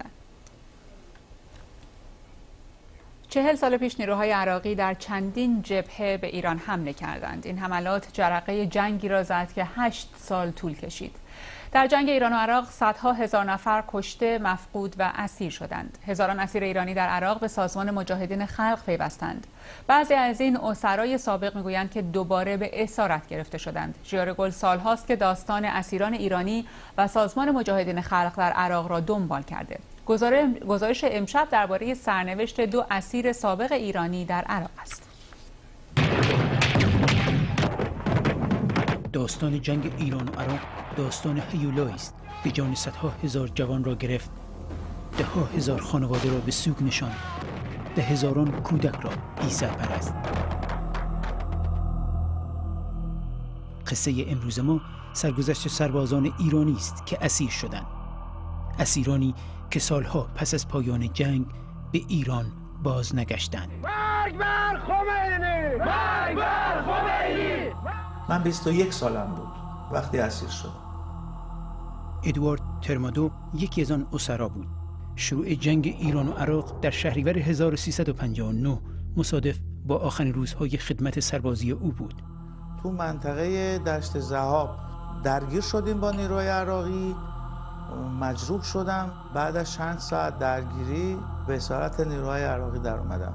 40 سال پیش نیروهای عراقی در چندین جبهه به ایران حمله کردند. این حملات جرقه جنگی را زد که 8 سال طول کشید. در جنگ ایران و عراق صدها هزار نفر کشته، مفقود و اسیر شدند. هزاران اسیر ایرانی در عراق به سازمان مجاهدین خلق پیوستند. بعضی از این اسرای سابق میگویند که دوباره به اسارت گرفته شدند. ژیار گل سالهاست که داستان اسیران ایرانی و سازمان مجاهدین خلق در عراق را دنبال کرده. گزارش امشب درباره سرنوشت 2 اسیر سابق ایرانی در عراق است. داستان جنگ ایران و عراق داستان هیولایی است که جان صدها هزار جوان را گرفت، ده ها هزار خانواده را به سوگ نشاند، ده هزاران کودک را بی سرپرست. قصه امروز ما سرگذشت سربازان ایرانی است که اسیر شدند، اسیرانی که سالها پس از پایان جنگ به ایران باز نگشتند. مرگ بر خمینی! مرگ بر خمینی! من 21 سالم بود وقتی اسیر شدم. ادوارد ترمادو یکی از آن اسرا بود. شروع جنگ ایران و عراق در شهریور 1359 مصادف با آخرین روزهای خدمت سربازی او بود. تو منطقه دشت ذهاب درگیر شدیم با نیروی عراقی، مجروح شدم. بعد از چند ساعت درگیری به اسارت نیروهای عراقی در اومدم.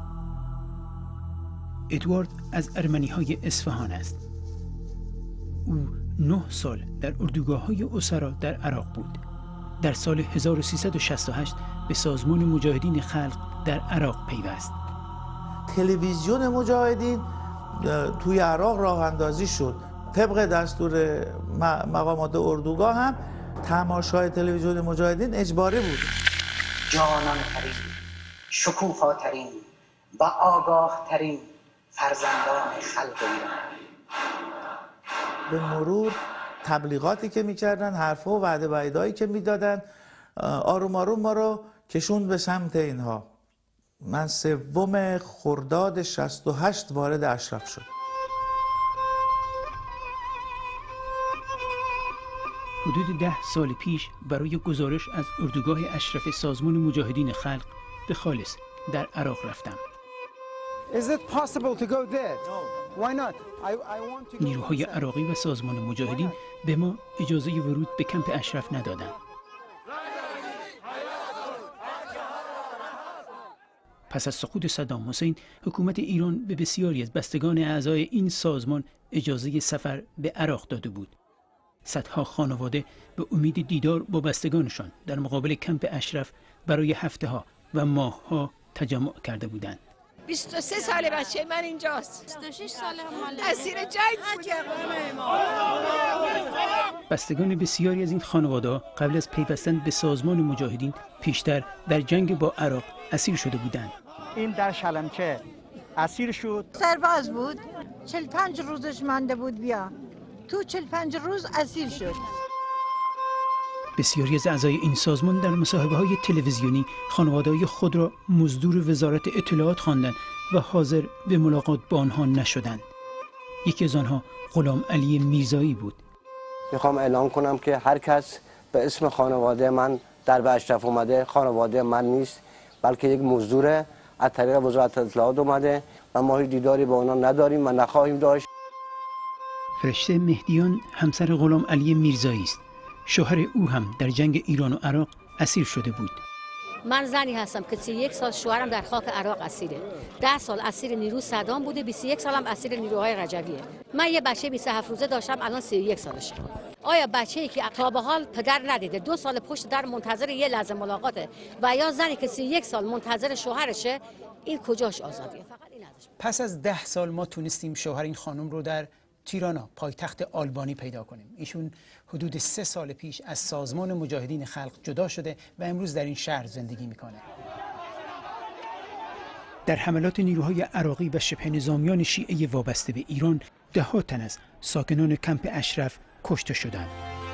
ادوارد از ارمنی‌های اصفهان است. او 9 سال در اردوگاه‌های اسرا در عراق بود. در سال 1368 به سازمان مجاهدین خلق در عراق پیوست. تلویزیون مجاهدین توی عراق راه اندازی شد. طبق دستور مقامات اردوگاه هم تماشای تلویزیون مجاهدین اجباری بود. جانان‌ترین، شکوفاترین و آگاه‌ترین فرزندان خلق ایران. به مرور تبلیغاتی که میکردن، حرفها و وعده وعیدهایی که میدادن، آروم آروم ما رو کشوند به سمت اینها. من 3 خرداد 68 وارد اشرف شد. حدود 10 سال پیش برای گزارش از اردوگاه اشرف سازمان مجاهدین خلق به خالص در عراق رفتم. نیروهای عراقی و سازمان مجاهدین به ما اجازه ورود به کمپ اشرف ندادند. پس از سقوط صدام حسین، حکومت ایران به بسیاری از بستگان اعضای این سازمان اجازه سفر به عراق داده بود. صدها خانواده به امید دیدار با بستگانشان در مقابل کمپ اشرف برای هفته‌ها و ماه‌ها تجمع کرده بودند. 23 سال بچه من اینجاست. 26 ساله هم اسیر جنگ بودم. بستگان بسیاری از این خانواده قبل از پیوستن به سازمان مجاهدین پیشتر در جنگ با عراق اسیر شده بودند. این در شلمچه اسیر شد. سرباز بود. 45 روزش مانده بود بیا. تو 45 روز اسیر شد. بسیاری از اعضای این سازمان در مصاحبه‌های تلویزیونی خانواده‌های خود را مزدور وزارت اطلاعات خواندند و حاضر به ملاقات با آنها نشدند. یکی از آنها غلام علی میرزایی بود. میخوام اعلام کنم که هر کس به اسم خانواده من در به اشرف اومده خانواده من نیست، بلکه یک مزدور از طریق وزارت اطلاعات اومده و ما هیچ دیداری با آنها نداریم و نخواهیم داشت. فرشته مهدیان همسر غلام علی میرزایی است. شوهر او هم در جنگ ایران و عراق اسیر شده بود. من زنی هستم که 31 سال شوهرم در خاک عراق اسیره. 10 سال اسیر نیرو صدام بوده، 21 سالم اسیر نیروهای رجویه. من یه بچه 27 روزه داشتم، الان 31 سالشه. آیا بچه‌ای که تا به حال پدر ندیده 2 سال پشت در منتظر یه لحظه ملاقاته و یا زنی که 31 سال منتظر شوهرشه، این کجاش آزادیه؟ فقط این ازش. پس از 10 سال ما تونستیم شوهر این خانم رو در تیرانا پایتخت آلبانی پیدا کنیم. ایشون حدود 3 سال پیش از سازمان مجاهدین خلق جدا شده و امروز در این شهر زندگی میکنه. در حملات نیروهای عراقی و شبه نظامیان شیعه وابسته به ایران 10 تن از ساکنان کمپ اشرف کشته شدند.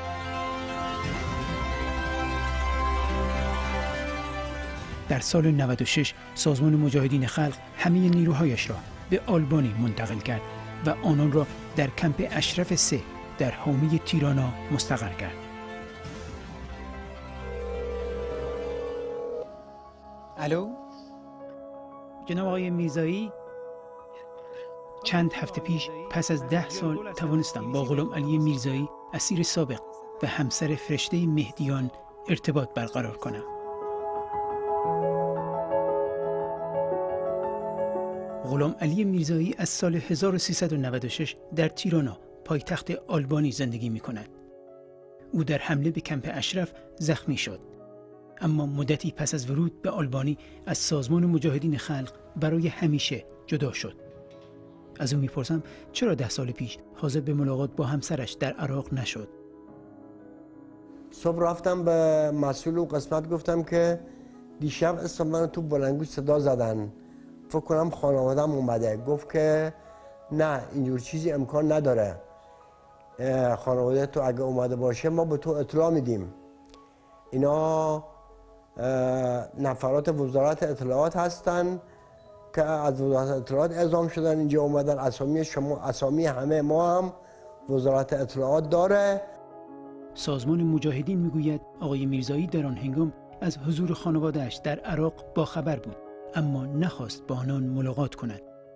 در سال 96 سازمان مجاهدین خلق همه نیروهایش را به آلبانی منتقل کرد و آنان را در کمپ اشرف 3 در حومه تیرانا مستقر کرد. الو جناب آقای میرزایی، چند هفته پیش پس از 10 سال توانستم با غلام علی میرزایی اسیر سابق و همسر فرشته مهدیان ارتباط برقرار کنم. غلام علی میرزایی از سال 1396 در تیرانا پایتخت آلبانی زندگی می کند. او در حمله به کمپ اشرف زخمی شد، اما مدتی پس از ورود به آلبانی از سازمان مجاهدین خلق برای همیشه جدا شد. از او میپرسم چرا 10 سال پیش حاضر به ملاقات با همسرش در عراق نشد. صبح رفتم به مسئول و قسمت گفتم که دیشب اسم من تو بلندگوش صدا زدن، فکر کنم خانواده‌ام اومده. گفت که نه اینجور چیزی امکان نداره، خانواده تو اگه اومده باشه ما به تو اطلاع میدیم. اینا نفرات وزارت اطلاعات هستن که از وزارت اطلاعات اعزام شدن اینجا اومدن. اسامی شما، اسامی همه ما هم وزارت اطلاعات داره. سازمان مجاهدین میگوید آقای میرزایی در آن هنگام از حضور خانواده‌اش در عراق با خبر بود، اما نخواست با آنان ملاقات کند.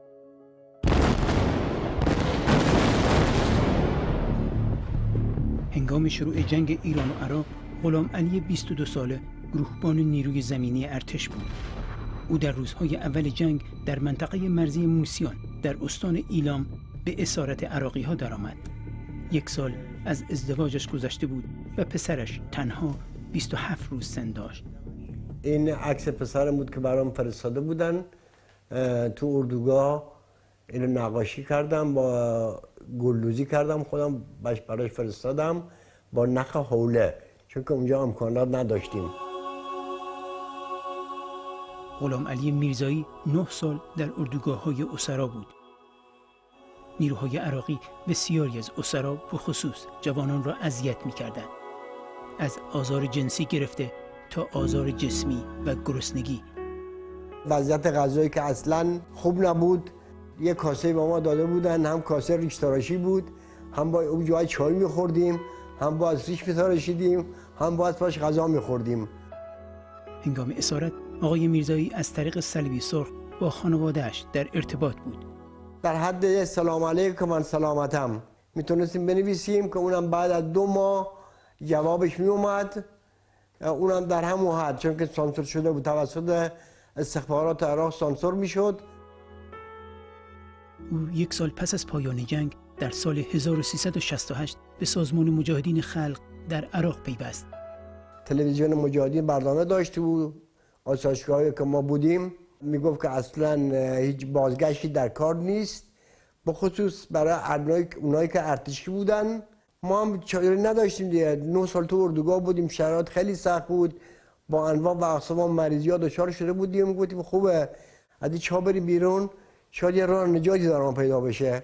هنگام شروع جنگ ایران و عراق، غلام علی 22 ساله گروهبان نیروی زمینی ارتش بود. او در روزهای اول جنگ در منطقه مرزی موسیان در استان ایلام به اسارت عراقی ها درآمد. 1 سال از ازدواجش گذشته بود و پسرش تنها 27 روز سن داشت. این عکس پسرم بود که برام فرستاده بودن تو اردوگاه. اینو نقاشی کردم، با گلدوزی کردم، خودم براش فرستادم با نخ حوله، چون که اونجا امکانات نداشتیم. غلام علی میرزایی 9 سال در اردوگاه‌های اسرا بود. نیروهای عراقی بسیاری از اسرا به خصوص جوانان را اذیت می‌کردند. از آزار جنسی گرفته تا آزار جسمی و گرسنگی. وضعیت غذایی که اصلاً خوب نبود. یه کاسه به ما داده بودن، هم کاسه ریش تراشی بود، هم با اون جای چای می‌خوردیم، هم با ریش می‌تراشیدیم، هم باید باش غذا می‌خوردیم. هنگام اسارت آقای میرزایی از طریق صلیبی سرخ با خانواده‌اش در ارتباط بود. در حد سلام علیکم من سلامتم میتونستیم بنویسیم که اونم بعد از 2 ماه جوابش میومد، اونم در همون حد، چون که سانسور شده بود توسط استخبارات عراق سانسور میشد. او 1 سال پس از پایان جنگ در سال 1368 به سازمان مجاهدین خلق در عراق پیوست. تلویزیون مجاهدین برنامه داشت و آسایشگاهی که ما بودیم میگفت که اصلا هیچ بازگشتی در کار نیست، به خصوص برای اونایی که ارتشی بودن. ما هم چاره نداشتیم دیگه، 9 سال تو اردوگاه بودیم، شرایط خیلی سخت بود، با انواع و اقسام مریضی‌ها دچار شده بودیم. گفتیم خوبه از چا بریم بیرون، شاید یه راه نجاتی در آن پیدا بشه.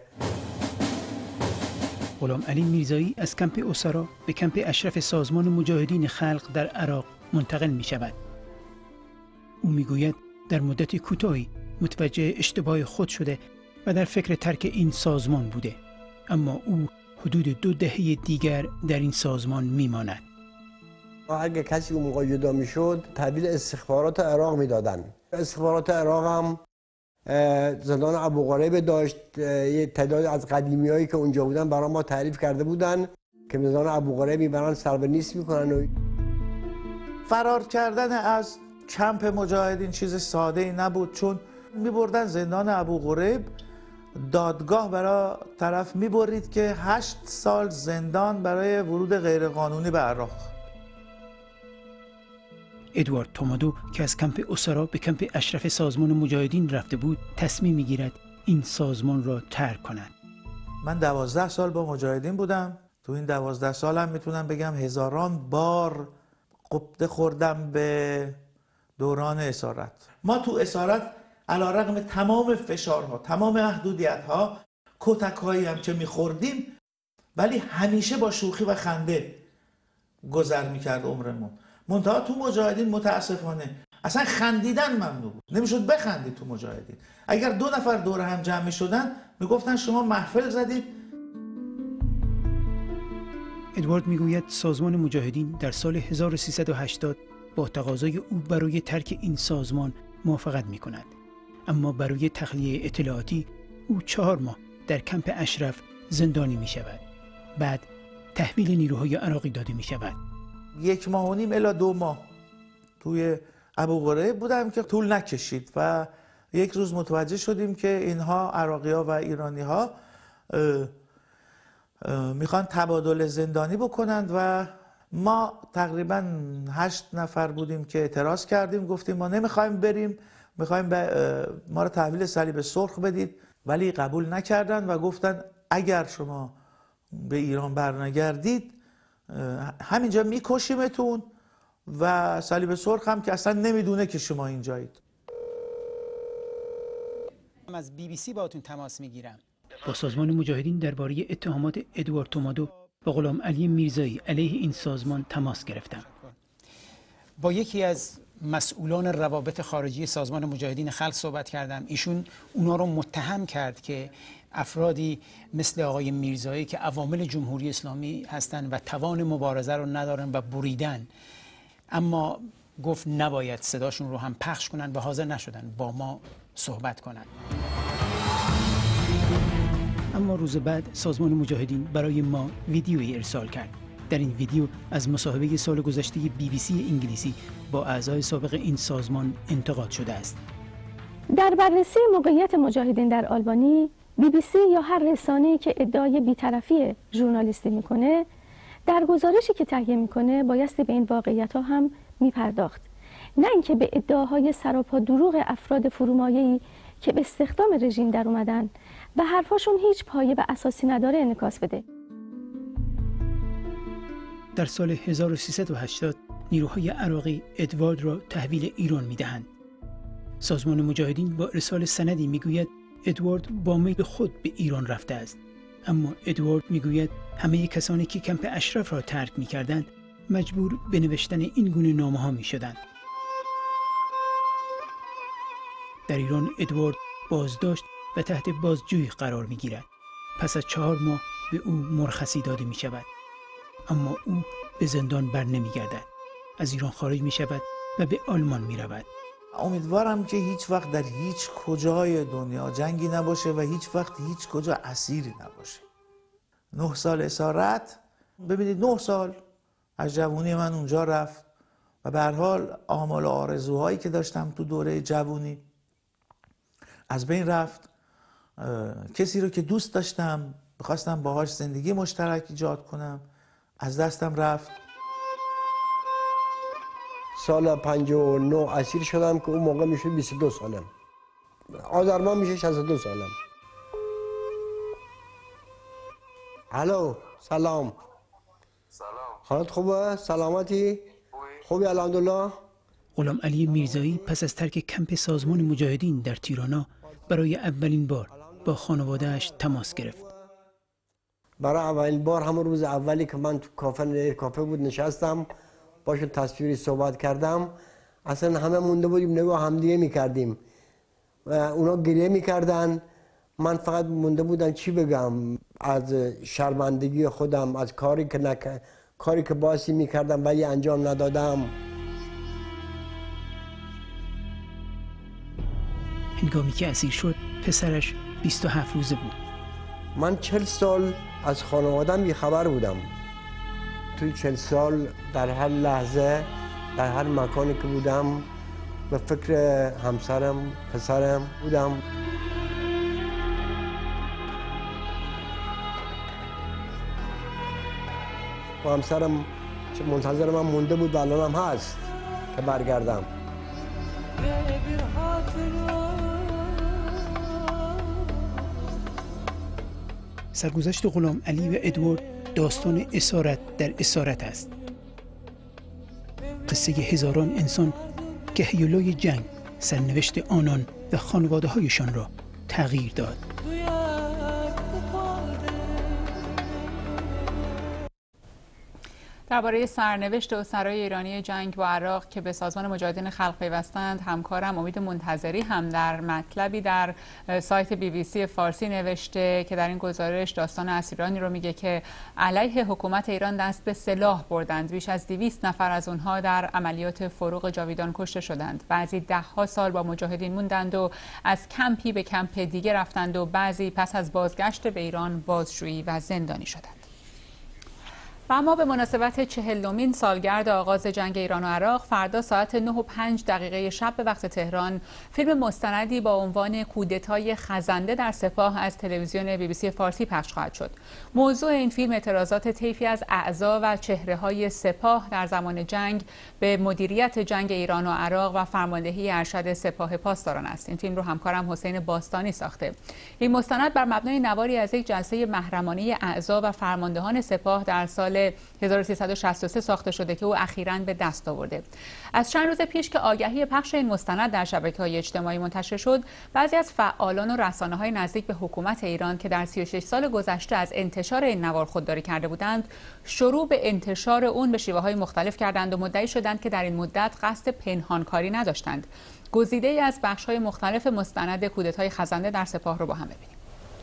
غلام علی میرزایی از کمپ اسرا به کمپ اشرف سازمان مجاهدین خلق در عراق منتقل می شود. او میگوید در مدت کوتاهی متوجه اشتباه خود شده و در فکر ترک این سازمان بوده، اما او حدود 2 دهه دیگر در این سازمان میماند. اگه کسی اون موقع جدا میشد تحویل استخبارات عراق میدادن. استخبارات عراق هم زندان ابوغریب داشت. یه تعداد از قدیمیایی که اونجا بودن برای ما تعریف کرده بودن که زندان ابوغریب میبرن سربه نیست میکنن. فرار کردن از کمپ مجاهدین چیز ساده ای نبود، چون میبردن زندان ابوغریب، دادگاه برای طرف میبرید که 8 سال زندان برای ورود غیرقانونی به عراق. ادوارد تومادو که از کمپ اسرا به کمپ اشرف سازمان مجاهدین رفته بود تصمیم میگیرد این سازمان را ترک کند. من 12 سال با مجاهدین بودم. تو این 12 سالم میتونم بگم هزاران بار قبطه خوردم به دوران اسارت. ما تو اسارت علیرغم تمام فشارها، تمام محدودیت‌ها، کتک‌هایی هم که می‌خوردیم، ولی همیشه با شوخی و خنده گذر می‌کرد عمرمون. منتها تو مجاهدین متاسفانه اصلا خندیدن ممنوع بود. نمیشد بخندی تو مجاهدین. اگر 2 نفر دور هم جمع می‌شدن میگفتن شما محفل زدید. ادوارد میگوید سازمان مجاهدین در سال 1380 با تقاضای او برای ترک این سازمان موافقت می‌کند. اما برای تخلیه اطلاعاتی او 4 ماه در کمپ اشرف زندانی می شود. بعد تحویل نیروهای عراقی داده می شود. 1.5 ماه الی 2 ماه توی ابوغریب بودم که طول نکشید و یک روز متوجه شدیم که اینها عراقی‌ها و ایرانی‌ها میخوان تبادل زندانی بکنند و ما تقریبا 8 نفر بودیم که اعتراض کردیم، گفتیم ما نمیخوایم بریم، میخوایم ما رو تحویل صلیب سرخ بدید، ولی قبول نکردن و گفتن اگر شما به ایران برنگردید همینجا میکشیمتون و صلیب سرخ هم که اصلا نمیدونه که شما اینجایید. از BBC باهاتون تماس میگیرم. با سازمان مجاهدین درباره اتهامات ادوارد تومادو و غلام علی میرزایی علیه این سازمان تماس گرفتم. با یکی از مسئولان روابط خارجی سازمان مجاهدین خلق صحبت کردم. ایشون اونا رو متهم کرد که افرادی مثل آقای میرزایی که عوامل جمهوری اسلامی هستند و توان مبارزه رو ندارن و بریدن، اما گفت نباید صداشون رو هم پخش کنن و حاضر نشدن با ما صحبت کنن. اما روز بعد سازمان مجاهدین برای ما ویدیویی ارسال کرد. در این ویدیو از مصاحبه سال گذشته BBC انگلیسی با اعضای سابق این سازمان انتقاد شده است. در بررسی موقعیت مجاهدین در آلبانی، BBC یا هر رسانه‌ای که ادعای بی‌طرفی ژورنالیستی میکنه، در گزارشی که تهیه میکنه بایستی به این واقعیت‌ها هم میپرداخت، نه اینکه به ادعاهای سراپا دروغ افراد فرومایه‌ای که به استخدام رژیم در اومدن و حرفاشون هیچ پایه و اساسی نداره انعکاس بده. در سال 1380 نیروهای عراقی ادوارد را تحویل ایران میدهند. سازمان مجاهدین با ارسال سندی میگوید ادوارد با میل خود به ایران رفته است. اما ادوارد میگوید همه کسانی که کمپ اشرف را ترک میکردند مجبور به نوشتن این گونه نامه‌ها میشدند. در ایران ادوارد بازداشت و تحت بازجویی قرار میگیرد. پس از 4 ماه به او مرخصی داده می شود. اما او به زندان بر نمی گردد. از ایران خارج می شود و به آلمان می رود. امیدوارم که هیچ وقت در هیچ کجای دنیا جنگی نباشه و هیچ وقت هیچ کجا اسیری نباشه. 9 سال اسارت، ببینید 9 سال از جوانی من اونجا رفت و به هر حال آمال و آرزوهایی که داشتم تو دوره جوانی از بین رفت. کسی رو که دوست داشتم، بخواستم باهاش زندگی مشترک ایجاد کنم، از دستم رفت. سال 59 اسیر شدم که اون موقع میشه 22 سالم. آذر ماه میشه 62 سالم. الو، سلام. حالت خوبه؟ سلامتی؟ خوبی الحمدلله؟ غلام علی میرزایی پس از ترک کمپ سازمان مجاهدین در تیرانا برای اولین بار با خانواده‌اش تماس گرفت. برای اولین بار همون روز اولی که من تو کافه بود نشستم باشون تصویری صحبت کردم، اصلا همه مونده بودیم نگاه همدیگه میکردیم و اونا گریه میکردن. من فقط مونده بودم چی بگم از شرمندگی خودم، از کاری که باعثی میکردم ولی انجام ندادم. هنگامی که اسیر شد پسرش 27 روزه بود. من 40 سال از خانوادم بیخبر بودم. توی 40 سال در هر لحظه در هر مکانی که بودم به فکر همسرم پسرم بودم. و همسرم منتظر من مونده بود و الانم هست که برگردم. سرگذشت غلام علی و ادوارد داستان اسارت در اسارت است. قصه هزاران انسان که هیولای جنگ سرنوشت آنان و خانواده هایشان را تغییر داد. درباره سرنوشت اسرای ایرانی جنگ با عراق که به سازمان مجاهدین خلق پیوستند، همکارم امید منتظری هم در مطلبی در سایت BBC فارسی نوشته که در این گزارش داستان اسیرانی رو میگه که علیه حکومت ایران دست به سلاح بردند. بیش از 200 نفر از اونها در عملیات فروغ جاویدان کشته شدند. بعضی 10 سال با مجاهدین موندند و از کمپی به کمپ دیگه رفتند و بعضی پس از بازگشت به ایران بازجویی و زندانی شدند. و اما به مناسبت 40مین سالگرد آغاز جنگ ایران و عراق فردا ساعت 9:05 شب به وقت تهران فیلم مستندی با عنوان کودتای خزنده در سپاه از تلویزیون BBC فارسی پخش خواهد شد. موضوع این فیلم اعتراضات طیفی از اعضا و چهره‌های سپاه در زمان جنگ به مدیریت جنگ ایران و عراق و فرماندهی ارشد سپاه پاسداران است. این فیلم رو همکارم حسین باستانی ساخته. این مستند بر مبنای نواری از یک جلسه محرمانه اعضا و فرماندهان سپاه در سال 1363 ساخته شده که او اخیراً به دست آورده. از چند روز پیش که آگهی پخش این مستند در شبکه‌های اجتماعی منتشر شد، بعضی از فعالان و رسانه‌های نزدیک به حکومت ایران که در 36 سال گذشته از انتشار این نوار خودداری کرده بودند، شروع به انتشار اون به شیوه‌های مختلف کردند و مدعی شدند که در این مدت قصد پنهانکاری نداشتند. گزیده‌ای از بخش‌های مختلف مستند کودتای خزنده در سپاه رو با هم ببینیم.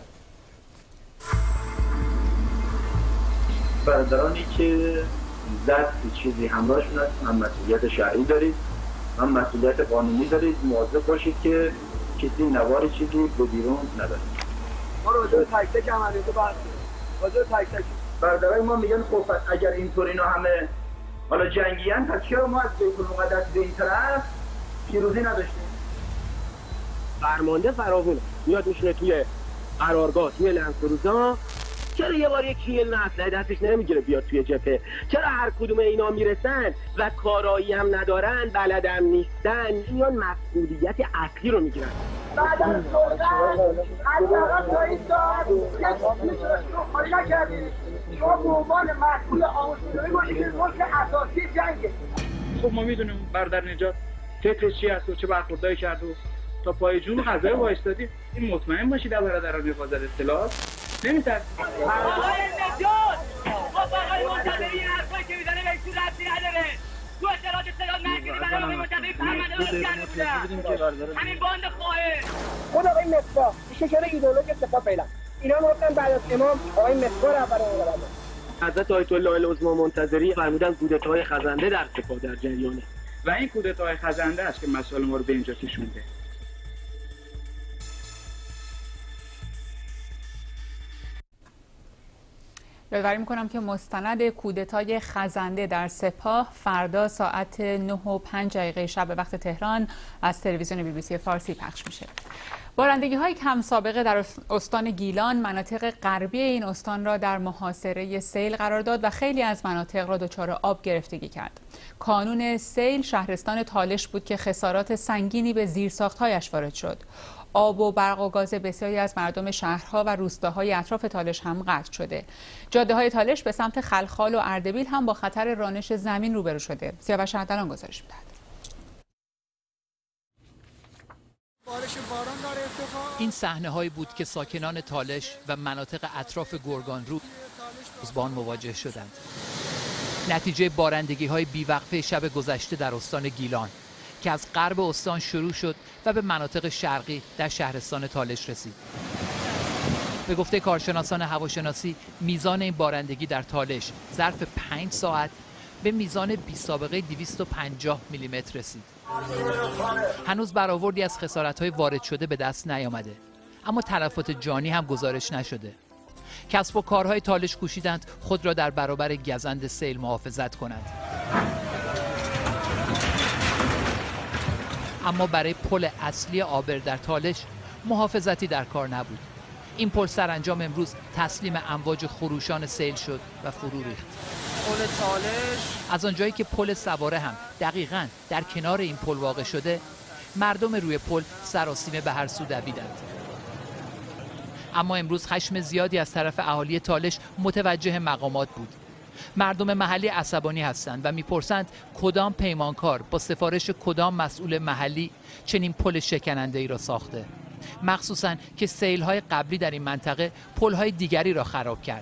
برادرانی که زد چیزی همراهشون هست، هم مسئولیت شرعی دارید هم مسئولیت قانونی دارید. مواظب باشید که کسی نوار چیزی به بیرون ندارید. ما راجع به تک تک عملیات بحث راجع به تک تک برادرای ما میگن خب اگر اینطور اینا همه حالا جنگیان، پس چرا ما از بیت المقدس به این طرف پیروزی نداشتیم؟ فرمانده فراوونه میاد میشینه توی قرارگاه توی لنفروزا. چرا یه بار یکی اسلحه دستش نمیگیره بیاد توی جبهه؟ چرا هر کدوم اینا میرسن و کارایی هم ندارن، بلدم نیستن، میان مسئولیت اصلی رو میگیرن؟ بعد از صحبت از طرف تا این ساعت یک رو خالی نکردید. شما به عنوان مسئول آموزشی باشید که رشد اساسی جنگه. خب ما میدونیم برادر نجات فکرش چی هست و چه برخوردایی کرد و تا پای جون قضایی وایستادی. این مطمئن باشی در برادران حفاظت اطلاعات نمی‌ترسی. آقای نجات آقای منتظری حرفایی که میزنه به ایشون ربطی نداره. تو اطلاعات نگیری برای آقای منتظری پرونده رو کرده بودن. همین باند خواهد خود آقای مصباح شکر ایدئولوژی اتفاق فعلا اینا گفتن بعد از امام آقای مصباح رهبر انقلابه. حضرت آیت الله العظما منتظری فرمودن کودتای خزنده در سپاه در جریانه و این کودتای خزنده است که مسائل ما رو به اینجا کشونده. یادآوری می‌کنم که مستند کودتای خزنده در سپاه فردا ساعت 9:05 شب به وقت تهران از تلویزیون BBC فارسی پخش میشه. بارندگی‌های کم سابقه در استان گیلان مناطق غربی این استان را در محاصره سیل قرار داد و خیلی از مناطق را دچار آب گرفتگی کرد. کانون سیل شهرستان تالش بود که خسارات سنگینی به زیرساخت‌هایش وارد شد. آب و برق و گاز بسیاری از مردم شهرها و روستاهای اطراف تالش هم قطع شده. جاده‌های تالش به سمت خلخال و اردبیل هم با خطر رانش زمین روبرو شده. سیاوش اردلان گزارش می‌دهد. این صحنه‌هایی بود که ساکنان تالش و مناطق اطراف گرگانرود با آن مواجه شدند. نتیجه بارندگی‌های بیوقفه شب گذشته در استان گیلان که از غرب استان شروع شد و به مناطق شرقی در شهرستان تالش رسید. به گفته کارشناسان هواشناسی میزان این بارندگی در تالش ظرف 5 ساعت به میزان بی‌سابقه 250 میلیمتر رسید. هنوز برآوردی از خسارت‌های وارد شده به دست نیامده، اما تلفات جانی هم گزارش نشده. کسب و کارهای تالش کوشیدند خود را در برابر گزند سیل محافظت کنند. اما برای پل اصلی آبر در تالش محافظتی در کار نبود. این پل سرانجام امروز تسلیم امواج خروشان سیل شد و فرو ریخت. پل تالش از آنجایی که پل سواره هم دقیقاً در کنار این پل واقع شده، مردم روی پل سراسیمه به هر سو دویدند. اما امروز خشم زیادی از طرف اهالی تالش متوجه مقامات بود. مردم محلی عصبانی هستند و میپرسند کدام پیمانکار با سفارش کدام مسئول محلی چنین پل شکننده ای را ساخته، مخصوصاً که سیل‌های قبلی در این منطقه پل‌های دیگری را خراب کرد.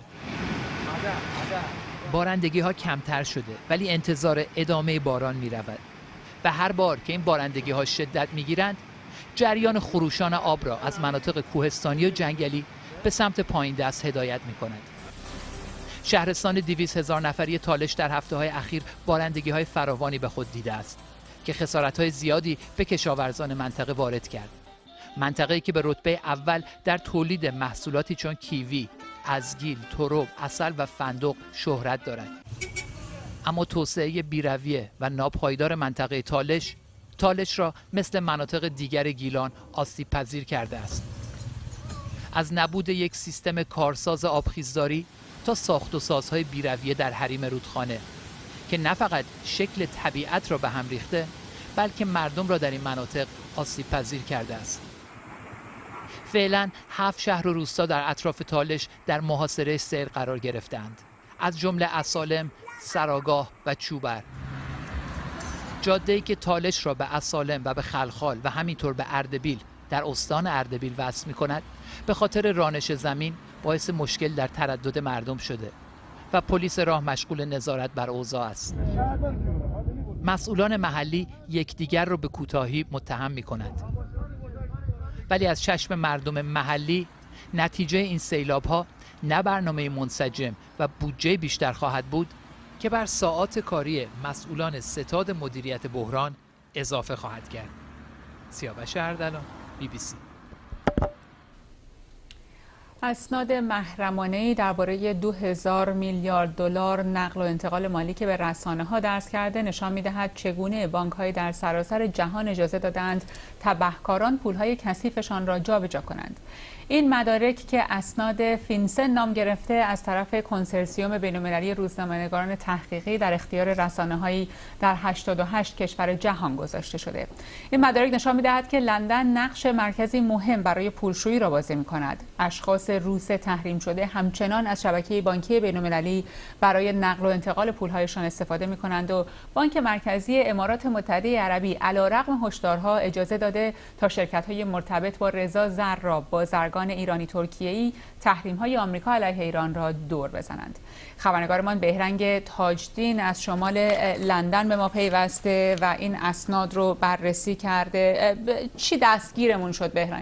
بارندگی‌ها کمتر شده ولی انتظار ادامه باران می‌رود و هر بار که این بارندگی‌ها شدت می‌گیرند جریان خروشان آب را از مناطق کوهستانی و جنگلی به سمت پایین دست هدایت می‌کند. شهرستان 200,000 نفری تالش در هفته‌های اخیر بارندگی‌های فراوانی به خود دیده است که خسارت‌های زیادی به کشاورزان منطقه وارد کرد. منطقه‌ای که به رتبه اول در تولید محصولاتی چون کیوی، ازگیل، ترب، عسل و فندق شهرت دارد. اما توسعه بیرویه و ناپایدار منطقه تالش را مثل مناطق دیگر گیلان آسیب پذیر کرده است. از نبود یک سیستم کارساز آبخیزداری تا ساخت و سازهای بیرویه در حریم رودخانه که نه فقط شکل طبیعت را به هم ریخته بلکه مردم را در این مناطق آسیب پذیر کرده است. فعلا 7 شهر و روستا در اطراف تالش در محاصره سیل قرار گرفتند، از جمله عسالم، سراگاه و چوبر. جاده‌ای که تالش را به عسالم و به خلخال و همینطور به اردبیل در استان اردبیل وصل می‌کند، به خاطر رانش زمین باعث مشکل در تردد مردم شده و پلیس راه مشغول نظارت بر اوضاع است. مسئولان محلی یکدیگر را به کوتاهی متهم می‌کنند، ولی از چشم مردم محلی نتیجه این سیلاب‌ها نه برنامه منسجم و بودجه بیشتر خواهد بود که بر ساعات کاری مسئولان ستاد مدیریت بحران اضافه خواهد کرد. سیاوش اردلان، BBC. اسناد محرمانه‌ای درباره 2000 میلیارد دلار نقل و انتقال مالی که به رسانه‌ها دست کرده نشان می‌دهد چگونه بانک‌های در سراسر جهان اجازه دادند تبهکاران پول‌های کثیفشان را جابجا کنند. این مدارک که اسناد فینسن نام گرفته از طرف کنسرسیوم بین‌المللی روزنامه‌نگاران تحقیقی در اختیار رسانه‌هایی در 88 کشور جهان گذاشته شده. این مدارک نشان می‌دهد که لندن نقش مرکزی مهم برای پولشویی را بازی می‌کند. اشخاص اساس روس تحریم شده همچنان از شبکه بانکی بین‌المللی برای نقل و انتقال پول‌هایشان استفاده می‌کنند و بانک مرکزی امارات متحده عربی علیرغم هشدارها اجازه داده تا شرکت‌های مرتبط با رضا زر را بازرگان ایرانی ترکیه‌ای تحریم‌های آمریکا علیه ایران را دور بزنند. خبرنگارمان بهرنگ تاجدین از شمال لندن به ما پیوسته و این اسناد رو بررسی کرده. چی دستگیرمون شد بهرنگ؟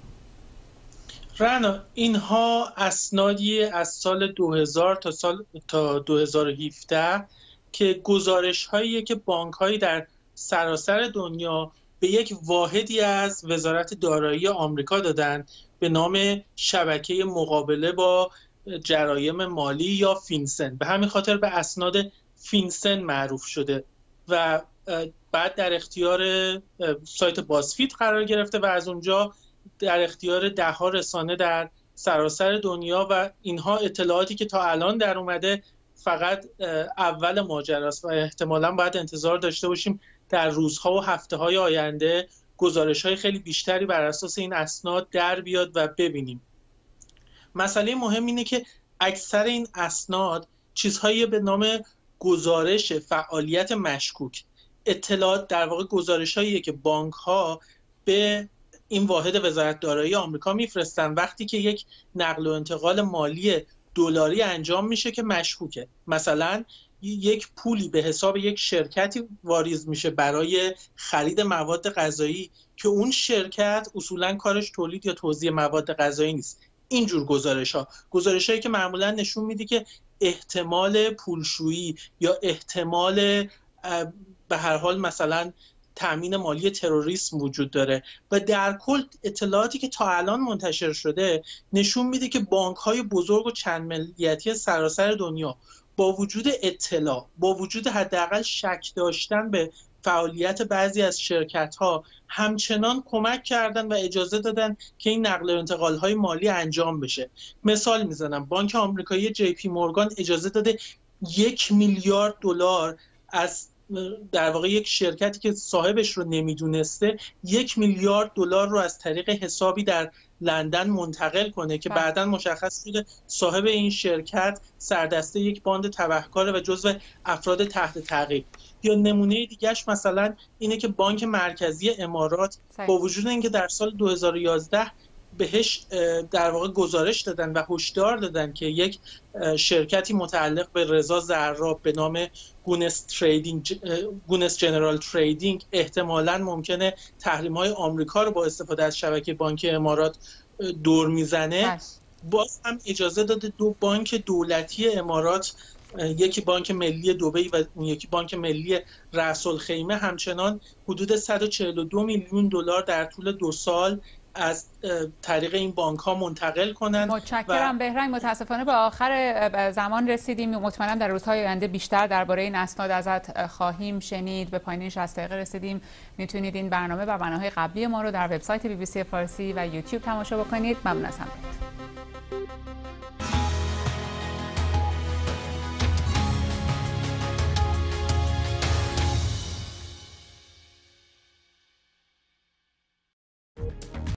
رنا، اینها اسنادی از سال 2000 تا 2017 که گزارش‌هایی که بانک‌هایی در سراسر دنیا به یک واحدی از وزارت دارایی آمریکا دادن به نام شبکه مقابله با جرایم مالی یا فینسن. به همین خاطر به اسناد فینسن معروف شده و بعد در اختیار سایت بازفید قرار گرفته و از اونجا در اختیار ده‌ها رسانه در سراسر دنیا و اینها اطلاعاتی که تا الان در اومده فقط اول ماجراست و احتمالاً باید انتظار داشته باشیم در روزها و هفته‌های آینده گزارش‌های خیلی بیشتری بر اساس این اسناد در بیاد و ببینیم. مسئله مهم اینه که اکثر این اسناد چیزهایی به نام گزارش فعالیت مشکوک، اطلاعات در واقع گزارش‌هایی که بانک‌ها به این واحد وزارت دارایی آمریکا میفرستن وقتی که یک نقل و انتقال مالی دلاری انجام میشه که مشکوکه. مثلا یک پولی به حساب یک شرکتی واریز میشه برای خرید مواد غذایی که اون شرکت اصولا کارش تولید یا توزیع مواد غذایی نیست. اینجور گزارش‌هایی که معمولا نشون میده که احتمال پولشویی یا احتمال به هر حال مثلا تامین مالی تروریسم وجود داره و در کل اطلاعاتی که تا الان منتشر شده نشون میده که بانک‌های بزرگ و چند ملیتی سراسر دنیا با وجود اطلاع، با وجود حداقل شک داشتن به فعالیت بعضی از شرکت‌ها همچنان کمک کردن و اجازه دادن که این نقل و انتقال‌های مالی انجام بشه. مثال میزنم، بانک آمریکایی جی پی مورگان اجازه داده 1 میلیارد دلار از در واقع یک شرکتی که صاحبش رو نمیدونسته 1 میلیارد دلار رو از طریق حسابی در لندن منتقل کنه که بعداً مشخص شده صاحب این شرکت سردسته یک باند تبهکاره و جزو افراد تحت تعقیب. یا نمونه دیگهش مثلا اینه که بانک مرکزی امارات با وجود اینکه در سال 2011 بهش در واقع گزارش دادن و هشدار دادن که یک شرکتی متعلق به رضا زراب به نام گونس جنرال تریدینگ احتمالاً ممکنه تحریم‌های آمریکا رو با استفاده از شبکه بانک امارات دور میزنه، باز هم اجازه داده دو بانک دولتی امارات، یکی بانک ملی دبی و اون یکی بانک ملی رأس الخیمه، همچنان حدود 142 میلیون دلار در طول 2 سال از طریق این بانک ها منتقل کنند. متشکرم بهرنگ. متاسفانه به آخر زمان رسیدیم. مطمئنم در روزهای آینده بیشتر درباره این اسناد ازت خواهیم شنید. به پایان 60 دقیقه رسیدیم. میتونید این برنامه و برنامه‌های قبلی ما رو در وبسایت BBC فارسی و یوتیوب تماشا بکنید. ممنون از همه.